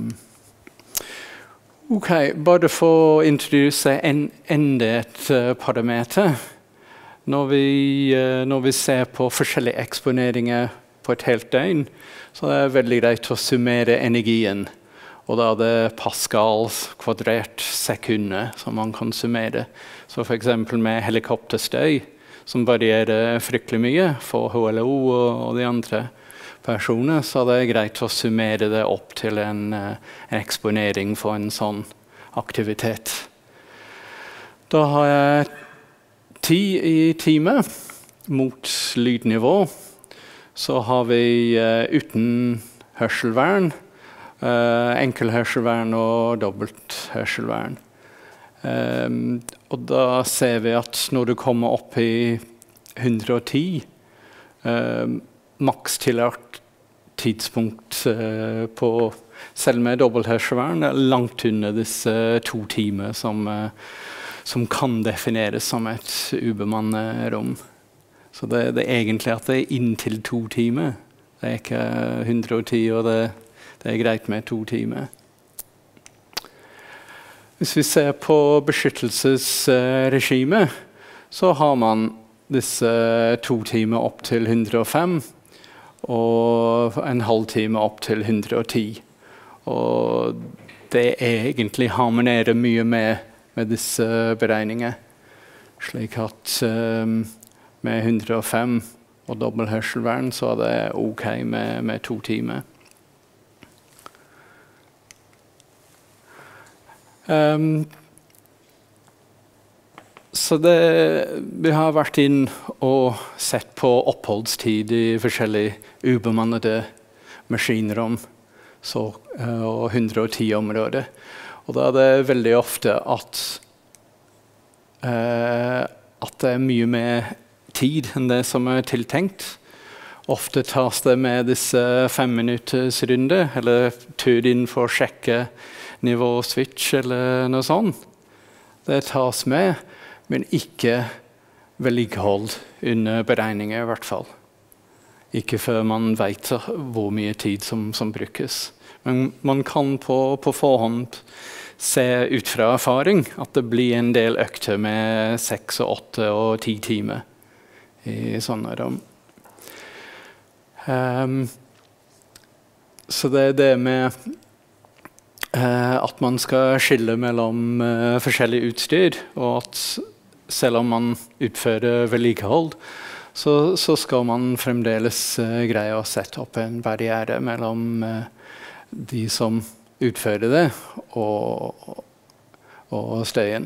ok, bare for å introdusere enda et parameter. Når vi ser på forskjellige eksponeringer på et helt døgn, så er det veldig greit å summere energien. Og da er det Pascal kvadrert sekunder som man kan summere. Så for eksempel med helikopterstøy, som varierer fryktelig mye for HLO og de andre personer, så er det greit å summere det opp til en eksponering for en sånn aktivitet. Da har jeg 10 i time mot lydnivå. Så har vi uten hørselvern, enkel hørselvern og dobbelt hørselvern. Og da ser vi at når du kommer opp i 110, maks tillatt tidspunkt på selv med dobbelt hørselvern er langt under disse 2 timer som kan defineres som et ubemannet rom. Så det er egentlig at det er inntil 2 timer. Det er ikke 110, og det er greit med 2 timer. Hvis vi ser på beskyttelsesregime, så har man disse 2 timer opp til 105, og en halv time opp til 110. Og det egentlig harmonerer mye med disse beregninger. Slik at med 105 og dobbelt hørselvern så er det ok med 2 timer. Så vi har vært inn og sett på oppholdstid i forskjellige ubemannede maskinrom og 110 områder. Og da er det veldig ofte at det er mye mer tid enn det som er tiltenkt. Ofte tas det med disse 5 minutters runde, eller tid inn for å sjekke nivå switch eller noe sånt. Det tas med, men ikke vedlikehold under beregninger i hvert fall. Ikke før man vet hvor mye tid som brukes. Men man kan på forhånd se ut fra erfaring at det blir en del økter med 6, 8 og 10 timer i sånne rom. Så det er det med at man skal skille mellom forskjellig utstyr, og at selv om man utfører vedlikehold, så skal man fremdeles greie å sette opp en barriere mellom de som utfører det, og støyen.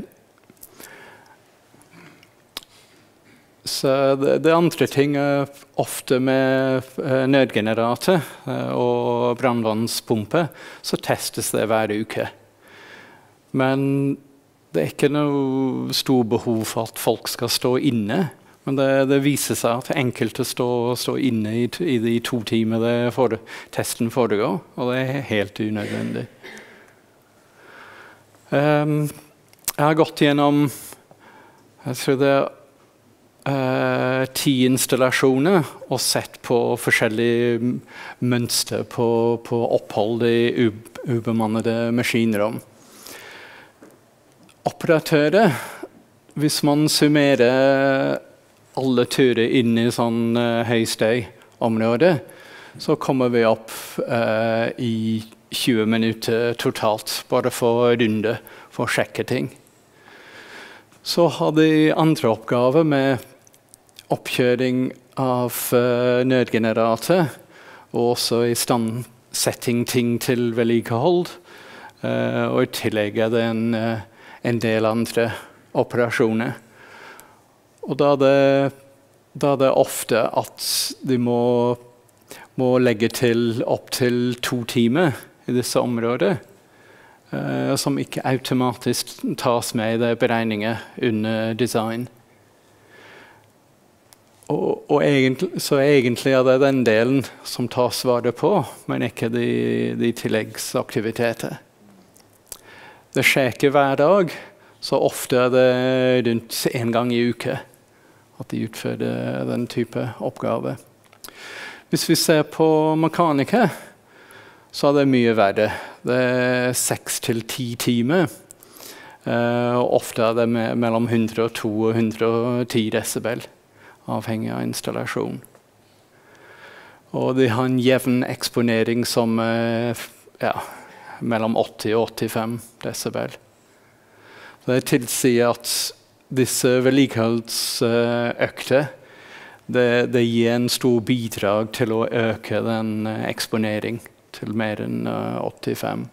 Så det andre ting er ofte med nødgenerator og brannvannspumpe, så testes det hver uke. Men det er ikke noe stor behov for at folk skal stå inne. Men det viser seg at enkelte står inne i de 2 timer testen foregår, og det er helt unødvendig. Jeg har gått gjennom, jeg tror det er 10 installasjoner og sett på forskjellige mønster på opphold i ubemannede maskinrom. Operatører, hvis man summerer alle turer inn i sånn høystøyområde, så kommer vi opp i 20 minutter totalt, bare for runde, for å sjekke ting. Så har de andre oppgaver med oppkjøring av nødgenerator, og også i standsetting ting til vedlikehold. Og i tillegg er det en del andre operasjoner. Og da er det ofte at de må legge til opp til 2 timer i disse områdene, som ikke automatisk tas med i beregninger under design. Så egentlig er det den delen som tas vare på, men ikke de tilleggsaktiviteter. Det skjer ikke hver dag, så ofte er det rundt 1 gang i uke at de utfører den type oppgave. Hvis vi ser på mekaniker, så er det mye verre. Det er 6 til 10 timer. Og ofte er det mellom 102 og 110 decibel, avhengig av installasjon. Og de har en jevn eksponering som mellom 80 og 85 decibel. Det tilsier at disse vedlikeholdsøkter det gir en stor bidrag til å øke den eksponering til mer enn 85.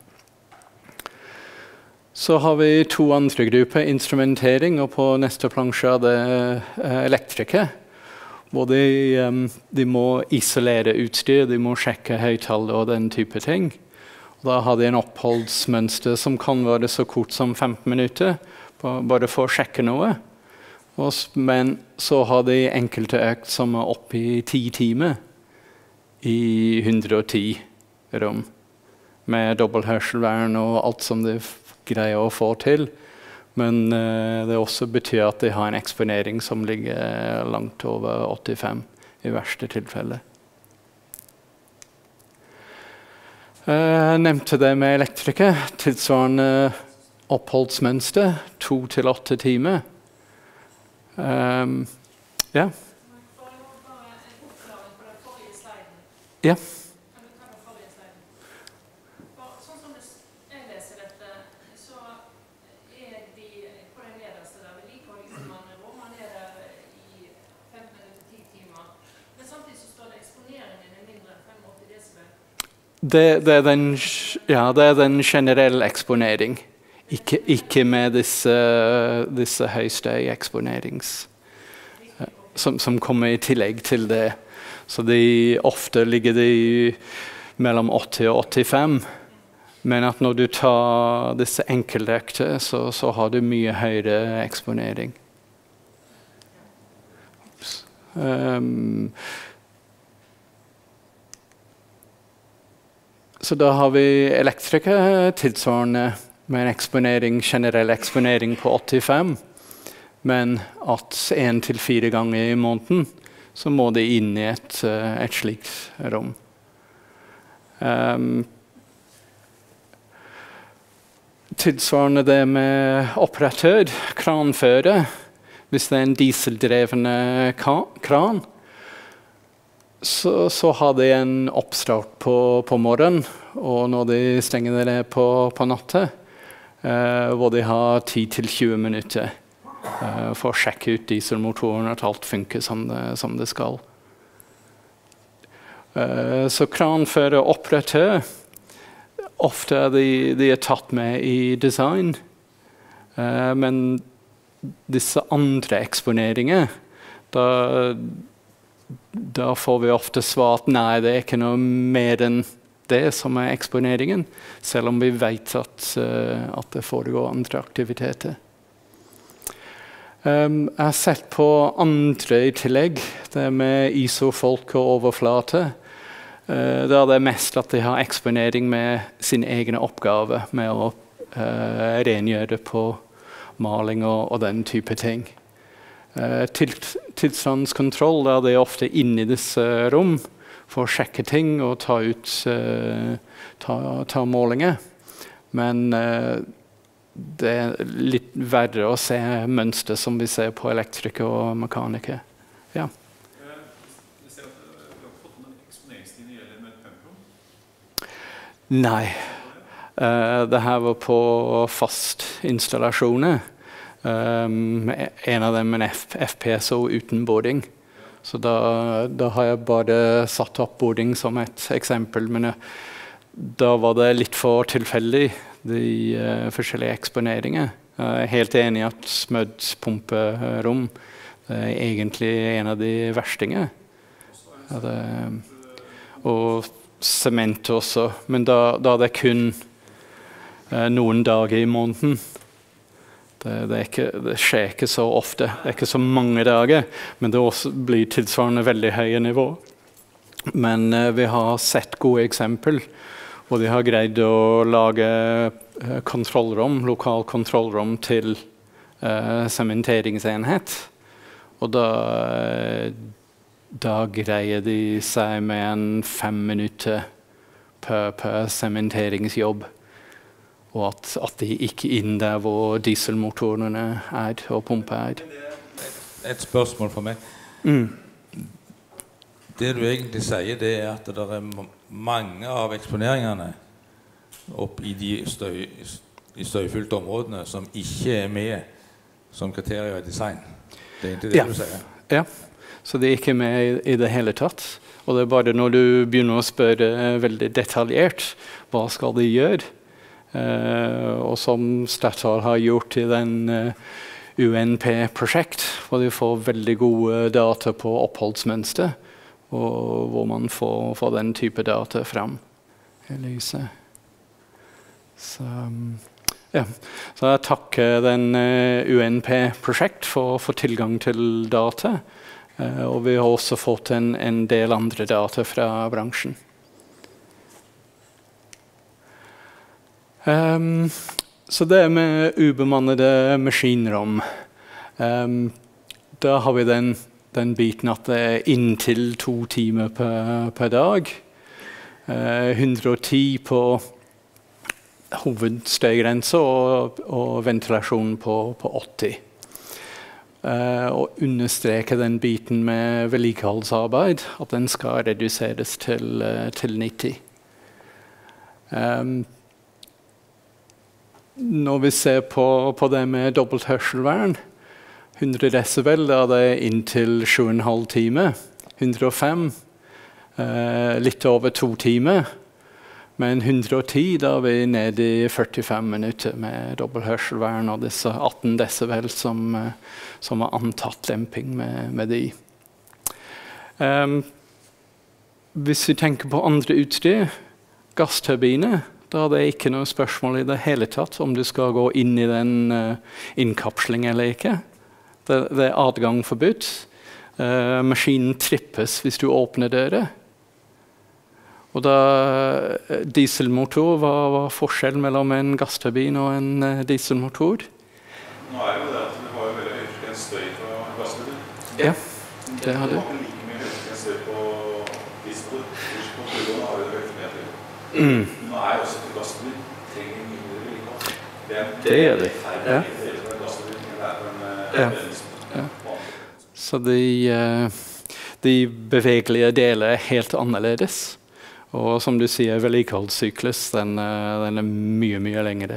Så har vi 2 andre grupper, instrumentering, og på neste plansje er det elektriker. Hvor de må isolere utstyr, de må sjekke høyttaler og den type ting. Da har de en oppholdsmønster som kan være så kort som 15 minutter, bare for å sjekke noe. Men så har de enkelte økt som er oppe i 10 timer i 110 rom, med dobbelthørselvern og alt som de greier å få til. Men det også betyr at de har en eksponering som ligger langt over 85 i verste tilfelle. Jeg nevnte det med elektriker, tilsvarende oppholdsmønster, 2 til 8 timer. Ja. Ja. Sånn som jeg leser dette, så er de på den nederste der vedlikeholdsmann man er der i 15 minutter til 10 timer. Men samtidig så står det eksponeringen er mindre enn 85 decibel. Det er den generelle eksponering. Ikke med disse høystøyeksponerings som kommer i tillegg til det. Så ofte ligger de mellom 80 og 85. Men at når du tar disse enkeltøkter, så har du mye høyere eksponering. Så da har vi elektriker tilsvarende med en generell eksponering på 85, men at 1 til 4 ganger i måneden så må de inn i et slikt rom. Tilsvarende det med operatør, kranfører. Hvis det er en dieseldrevne kran, så har de en oppstart på morgenen, og når de stenger det på natta, hvor de har 10 til 20 minutter for å sjekke ut dieselmotoren at alt funker som det skal. Så kranfører og operatør, ofte er de tatt med i design, men disse andre eksponeringer, da får vi ofte svar at nei, det er ikke noe mer enn det som er eksponeringen, selv om vi vet at det foregår andre aktiviteter. Jeg har sett på andre i tillegg, det med isofolk og overflate. Da er det mest at de har eksponering med sin egen oppgave, med å rengjøre på maling og den type ting. Tilstandskontroll, da er det ofte inne i disse rom, for å sjekke ting og ta målinger. Men det er litt verre å se mønster som vi ser på elektriker og mekaniker. Ja. Vi ser at vi har fått en eksponeringstiden gjelder med et pump-rom? Nei. Det her var på fastinstallasjoner. En av dem en FPSO uten boarding. Så da har jeg bare satt opp boarding som et eksempel. Men da var det litt for tilfeldig, de forskjellige eksponeringer. Jeg er helt enig i at smødpumperom er egentlig en av de verstingene. Og sement også, men da er det kun noen dager i måneden. Det skjer ikke så ofte, det er ikke så mange dager, men det også blir tilsvarende veldig høye nivå. Men vi har sett gode eksempel, og de har greid å lage kontrollrom, lokal kontrollrom til sementeringsenhet. Og da greier de seg med en 5 minutter per sementeringsjobb. Og at de ikke er inn der hvor dieselmotorene er og pumper er. Et spørsmål for meg. Det du egentlig sier, det er at det er mange av eksponeringene opp i de støyfylte områdene som ikke er med som kriterier i design. Det er egentlig det du sier. Ja, så de er ikke med i det hele tatt. Og det er bare når du begynner å spørre veldig detaljert, hva skal de gjøre? Og som Statoil har gjort i den UNP-prosjekt, hvor de får veldig gode data på oppholdsmønster, og hvor man får den type data frem i lyset. Så jeg takker den UNP-prosjekt for tilgang til data, og vi har også fått en del andre data fra bransjen. Så det med ubemannede maskinrom, da har vi den biten at det er inntil 2 timer per dag, 110 på hovedstøygrense og ventilasjon på 80. Og understreke den biten med vedlikeholdsarbeid, at den skal reduseres til 90. Når vi ser på det med dobbelt hørselvern, 100 decibel, da er det inntil 7,5 timer. 105, litt over 2 timer. Men 110, da er vi nede i 45 minutter med dobbelt hørselvern og disse 18 decibel som har antatt demping med de. Hvis vi tenker på andre utstyr, gassturbiner, da er det ikke noe spørsmål i det hele tatt om du skal gå inn i den innkapsling eller ikke. Det er adgang forbudt. Maskinen trippes hvis du åpner dører. Og da dieselmotor, hva var forskjellen mellom en gassturbin og en dieselmotor? Nå er jo det at vi har jo veldig høyfrekvent støy fra gassturbin. Ja, det har du. Det var like mye høyfrekvent støy på dieselmotor. På turboen har vi det høyfrekvent. Nå er jo også til gassturbin trenger mindre vedlikehold. Det gjør de. Ja. Ja. Så de bevegelige deler er helt annerledes. Og som du sier, vedlikeholdssyklus, den er mye, mye lengre.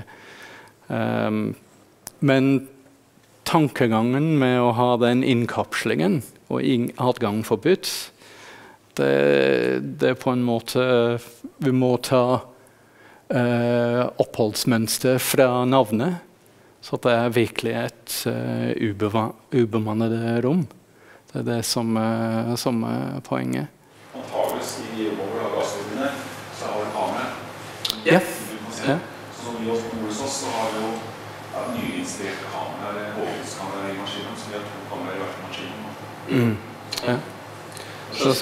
Men tankegangen med å ha den innkapslingen og adgang forbudt, det er på en måte vi må ta oppholdsmønster fra navnet, så det er virkelig et ubemannet rom. Det er det som er poenget. Antageligvis i over gassturbinene så har vi kamera. Ja. Ja. Så vi hos oss så har vi jo nyinstillert kamera eller overvåkningskamera i maskinen, så vi har 2 kameraer i hvert maskinen. Ja. Så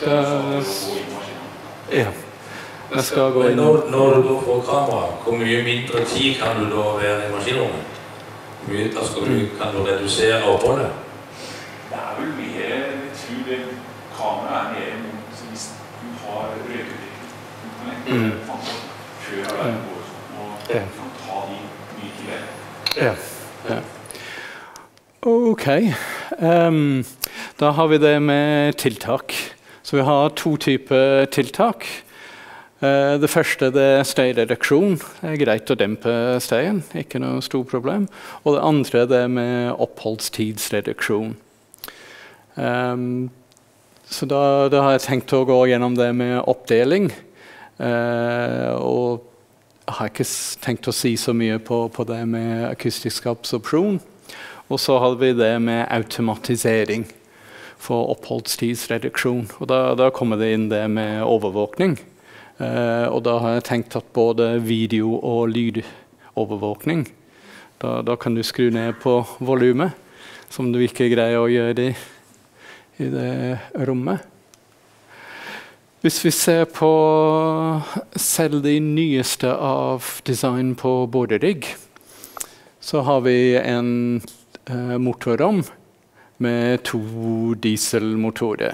jeg skal gå inn. Når du går på kamera, hvor mye mindre tid kan du da være i maskinrommet? Kan du redusere oppholdet? Det er vel mer, jeg tror kamera er mer imot hvis du har røyketeknikk. Før av verden går og kan ta de mye til det. Ja. Ok. Da har vi det med tiltak. Så vi har to typer tiltak. Det første det er støyreduksjon. Det er greit å dempe støyen, ikke noe stort problem. Og det andre det er med oppholdstidsreduksjon. Så da har jeg tenkt å gå gjennom det med oppdeling. Og jeg har ikke tenkt å si så mye på det med akustisk absorpsjon. Og så har vi det med automatisering for oppholdstidsreduksjon. Og da kommer det inn det med overvåkning. Og da har jeg tenkt at både video- og lydovervåkning, da kan du skru ned på volumet, som du ikke greier å gjøre i det rommet. Hvis vi ser på selv de nyeste av design på borderigg, så har vi en motorrom med 2 dieselmotorer.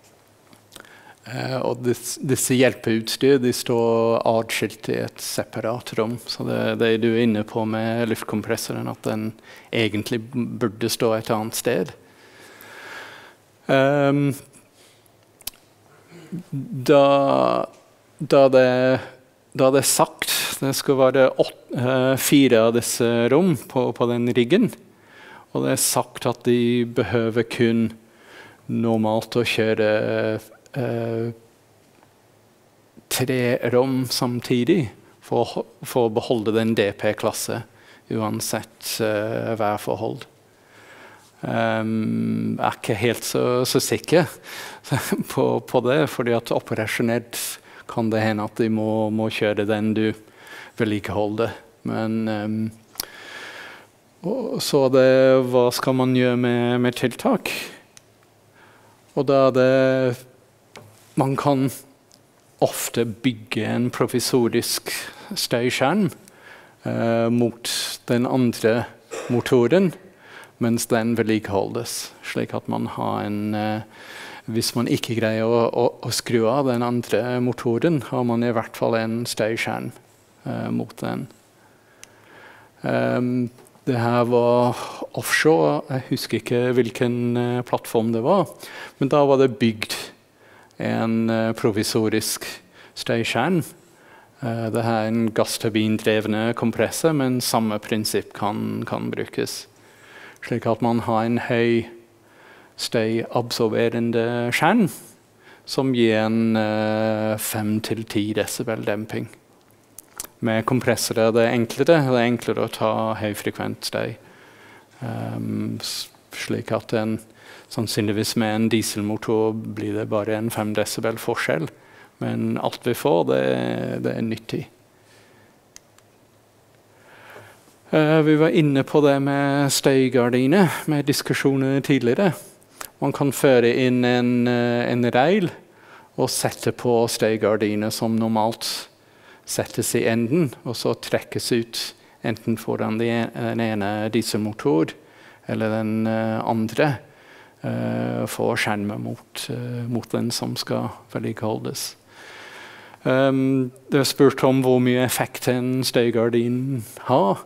Og disse hjelpeutstyr de står adskilt i et separat rom. Så det du er inne på med luftkompressoren, at den egentlig burde stå et annet sted. Da det er sagt, det skal være 4 av disse rom på den riggen. Og det er sagt at de behøver kun normalt å kjøre 3 rom samtidig for å beholde den DP-klasse, uansett værforhold. Jeg er ikke helt så sikker på det, fordi at operasjonelt kan det hende at de må kjøre den du vedlikeholder. Men så hva skal man gjøre med tiltak? Og da man kan ofte bygge en provisorisk støyskjerm mot den andre motoren, mens den vedlikeholdes, slik at man har hvis man ikke greier å skru av den andre motoren, har man i hvert fall en støyskjerm mot den. Det her var offshore, jeg husker ikke hvilken plattform det var, men da var det bygd en provisorisk støyskjerm. Det her er en gassturbindrevne kompressor, men samme prinsipp kan brukes. Slik at man har en høy støyabsorberende skjerm, som gir en 5-10 decibel demping. Med kompressorer det er enklere å ta høyfrekvent støy. Slik at sannsynligvis med en dieselmotor blir det bare en 5 decibel forskjell. Men alt vi får, det er nyttig. Vi var inne på det med støygardiner, med diskusjoner tidligere. Man kan føre inn en reil og sette på støygardiner som normalt settes i enden, og så trekkes ut enten foran den ene dieselmotor eller den andre for å skjerme mot den som skal vedlikeholdes. Det er spurt om hvor mye effekt en støygardin har.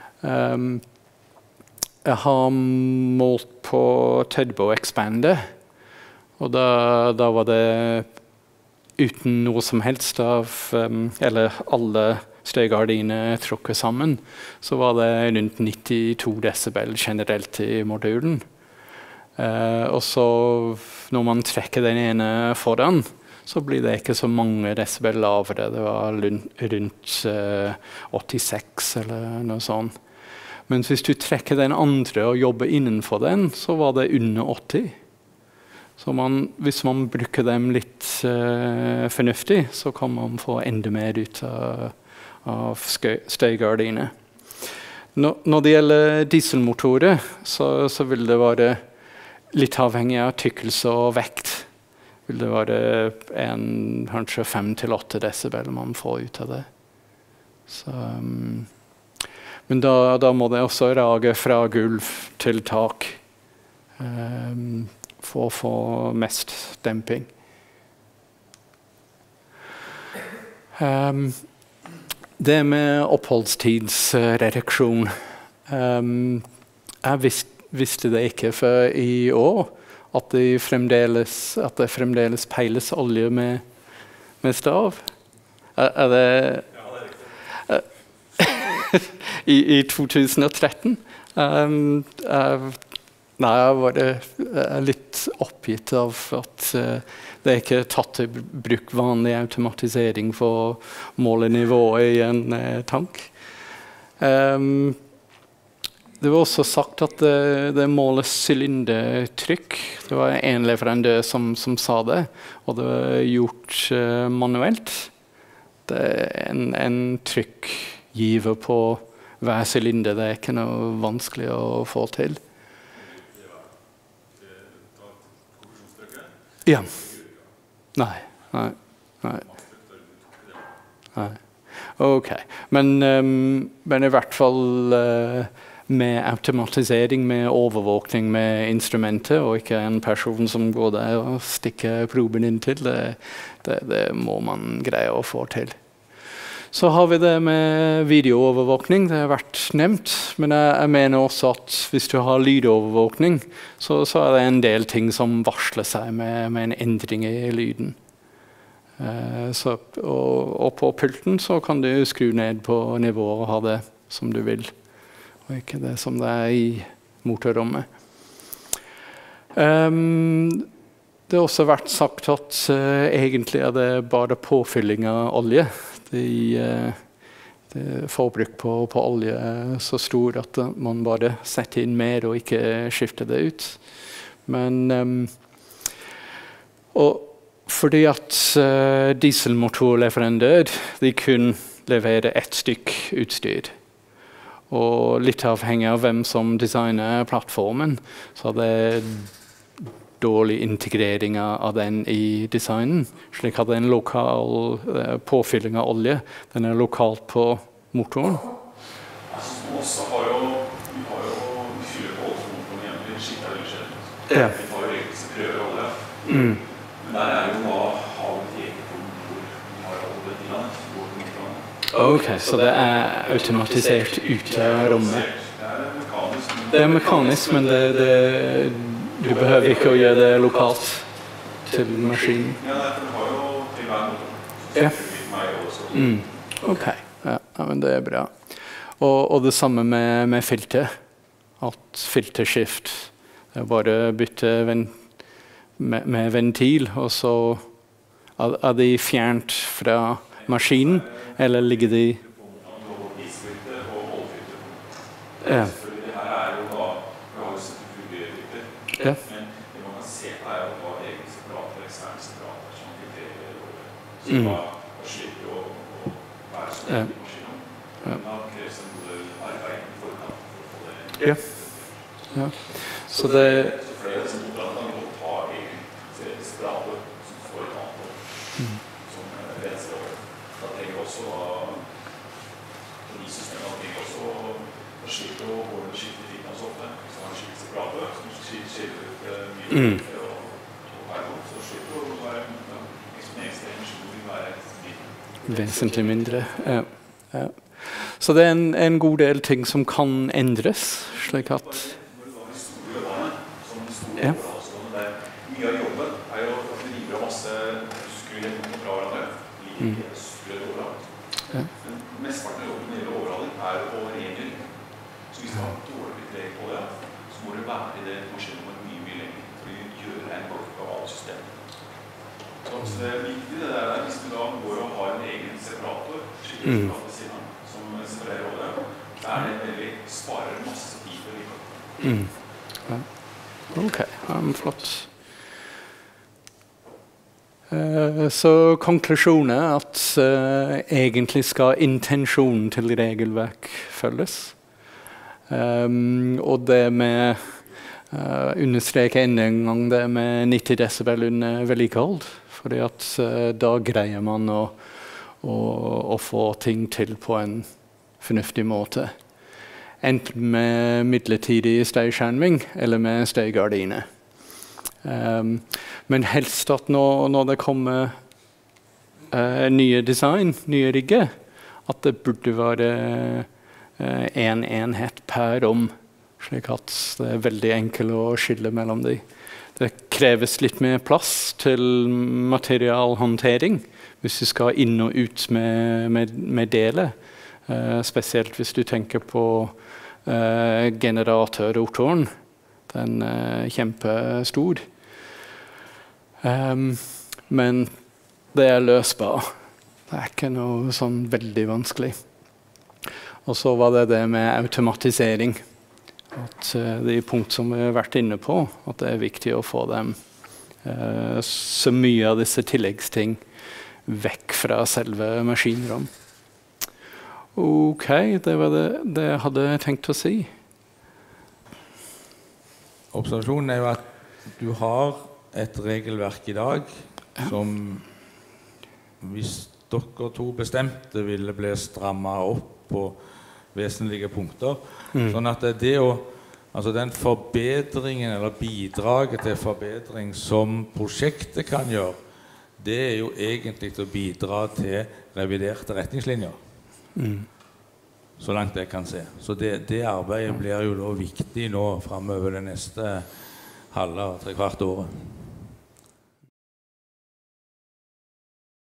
Jeg har målt på Turbo Expander, og da var det uten noe som helst eller alle støygardiner trukket sammen, så var det rundt 92 decibel generelt i modulen. Og så når man trekker den ene foran, så blir det ikke så mange decibel lavere. Det var rundt 86 eller noe sånt. Men hvis du trekker den andre og jobber innenfor den, så var det under 80. Så hvis man bruker dem litt fornuftig, så kan man få enda mer ut av støygardiner. Når det gjelder dieselmotorer, så vil det være litt avhengig av tykkelse og vekt. Vil det være kanskje 5-8 decibel man får ut av det. Så, men da må det også rage fra gulv til tak for å få mest demping. Det med oppholdstidsreduksjon. Jeg visste det ikke før i år at det fremdeles peiles olje med stav? Er det i 2013? Nei, jeg var litt oppgitt av at det ikke er tatt i bruk vanlig automatisering for å måle nivået i en tank. Det var også sagt at det måles sylindertrykk. Det var en leverandør som sa det, og det var gjort manuelt. Det er en trykkgiver på hver sylinder. Det er ikke noe vanskelig å få til. Ja. Nei. Ok. Men i hvert fall med automatisering, med overvåkning med instrumenter, og ikke en person som går der og stikker proben inn til, det må man greie å få til. Så har vi det med videoovervåkning, det har vært nevnt, men jeg mener også at hvis du har lydovervåkning, så er det en del ting som varsler seg med en endring i lyden. Og på pulten så kan du skru ned på nivået og ha det som du vil, og ikke det som det er i motorrommet. Det har også vært sagt at egentlig er det bare påfylling av olje. Det forbruk på olje er så stor at man bare setter inn mer og ikke skifter det ut. Men fordi at dieselmotorleverandør, de kun leverer ett stykk utstyr. Og litt avhengig av hvem som designer plattformen, så er det dårlig integrering av den i designen, slik at en lokal påfylling av olje, den er lokalt på motoren. Vi har jo fyrer på oljemotoren igjen, vi skifter veldig sjelden. Vi har jo egentlig prøver olje. Men der er jo da har vi et eget motor, vi har alle tingene, motorene. Ok, så det er automatisert ut av rommet. Det er mekanisk, men du behøver ikke å gjøre det lokalt til maskinen. Ja, det har jo til hver motor. Ja. Meg også. Ok, ja, men det er bra. Og det samme med filter. At filterskift er bare bytte med ventil, og så er de fjernt fra maskinen, eller ligger de... Ja. Ja. Men det man kan se er jo hva egne separater, eksterne separater som kriterer så da slipper å være så mye i maskinen. Men da kreves en god arbeid i forkant for å få det. Ja. Så det... Så flere som motorene kan ta egen separater som får et annet som renser over. Da trenger også på de systemene trenger også å slippe å gå og skifte tingene så ofte. Så har man skiftet separater som skiller ut mye og hver gang, så slipper det å være eksponeringsdimensjonen vil være vesentlig mindre. Ja. Så det er en god del ting som kan endres, slik at... Når du har de store jobbene, som de store avstående der, mye av jobben er jo at vi river av masse skruheter fra hverandre, like skruhet overalt. Men mesteparten av jobben gjelder overhaling er på rengjøring. Så hvis du har dårlig preg på det, så må du være i det maskinnummer mye lenger for å gjøre en blokke av alle systemet. Så det er viktig det der, hvis du da går og har en egen separator, skikkelig fra siden, som separerer olje, så er det veldig sparer masse tid for livet. Ok, flott. Så konklusjonen er at egentlig skal intensjonen til regelverk følges. Og det med understreke enda en gang det med 90 decibel under vedlikehold, fordi at da greier man å få ting til på en fornuftig måte. Enten med midlertidig støyskjerming eller med støygardiner. Men helst at når det kommer nye design, nye rigger, at det burde være en enhet per rom, slik at det er veldig enkelt å skille mellom de. Det kreves litt mer plass til materialhåndtering hvis du skal inn og ut med deler. Spesielt hvis du tenker på generatorrotoren. Den er kjempestor. Men det er løsbar. Det er ikke noe sånn veldig vanskelig. Og så var det med automatisering. At de punkt som vi har vært inne på, at det er viktig å få dem så mye av disse tilleggsting vekk fra selve maskinrom. Ok, det var det jeg hadde tenkt å si. Observasjonen er jo at du har et regelverk i dag som, hvis dere to bestemte, ville bli strammet opp på vesentlige punkter. Sånn at det altså den forbedringen eller bidraget til forbedring som prosjektet kan gjøre, det er jo egentlig å bidra til reviderte retningslinjer. Så langt jeg kan se. Så det arbeidet blir jo da viktig nå fremover det neste halve, 3/4 året.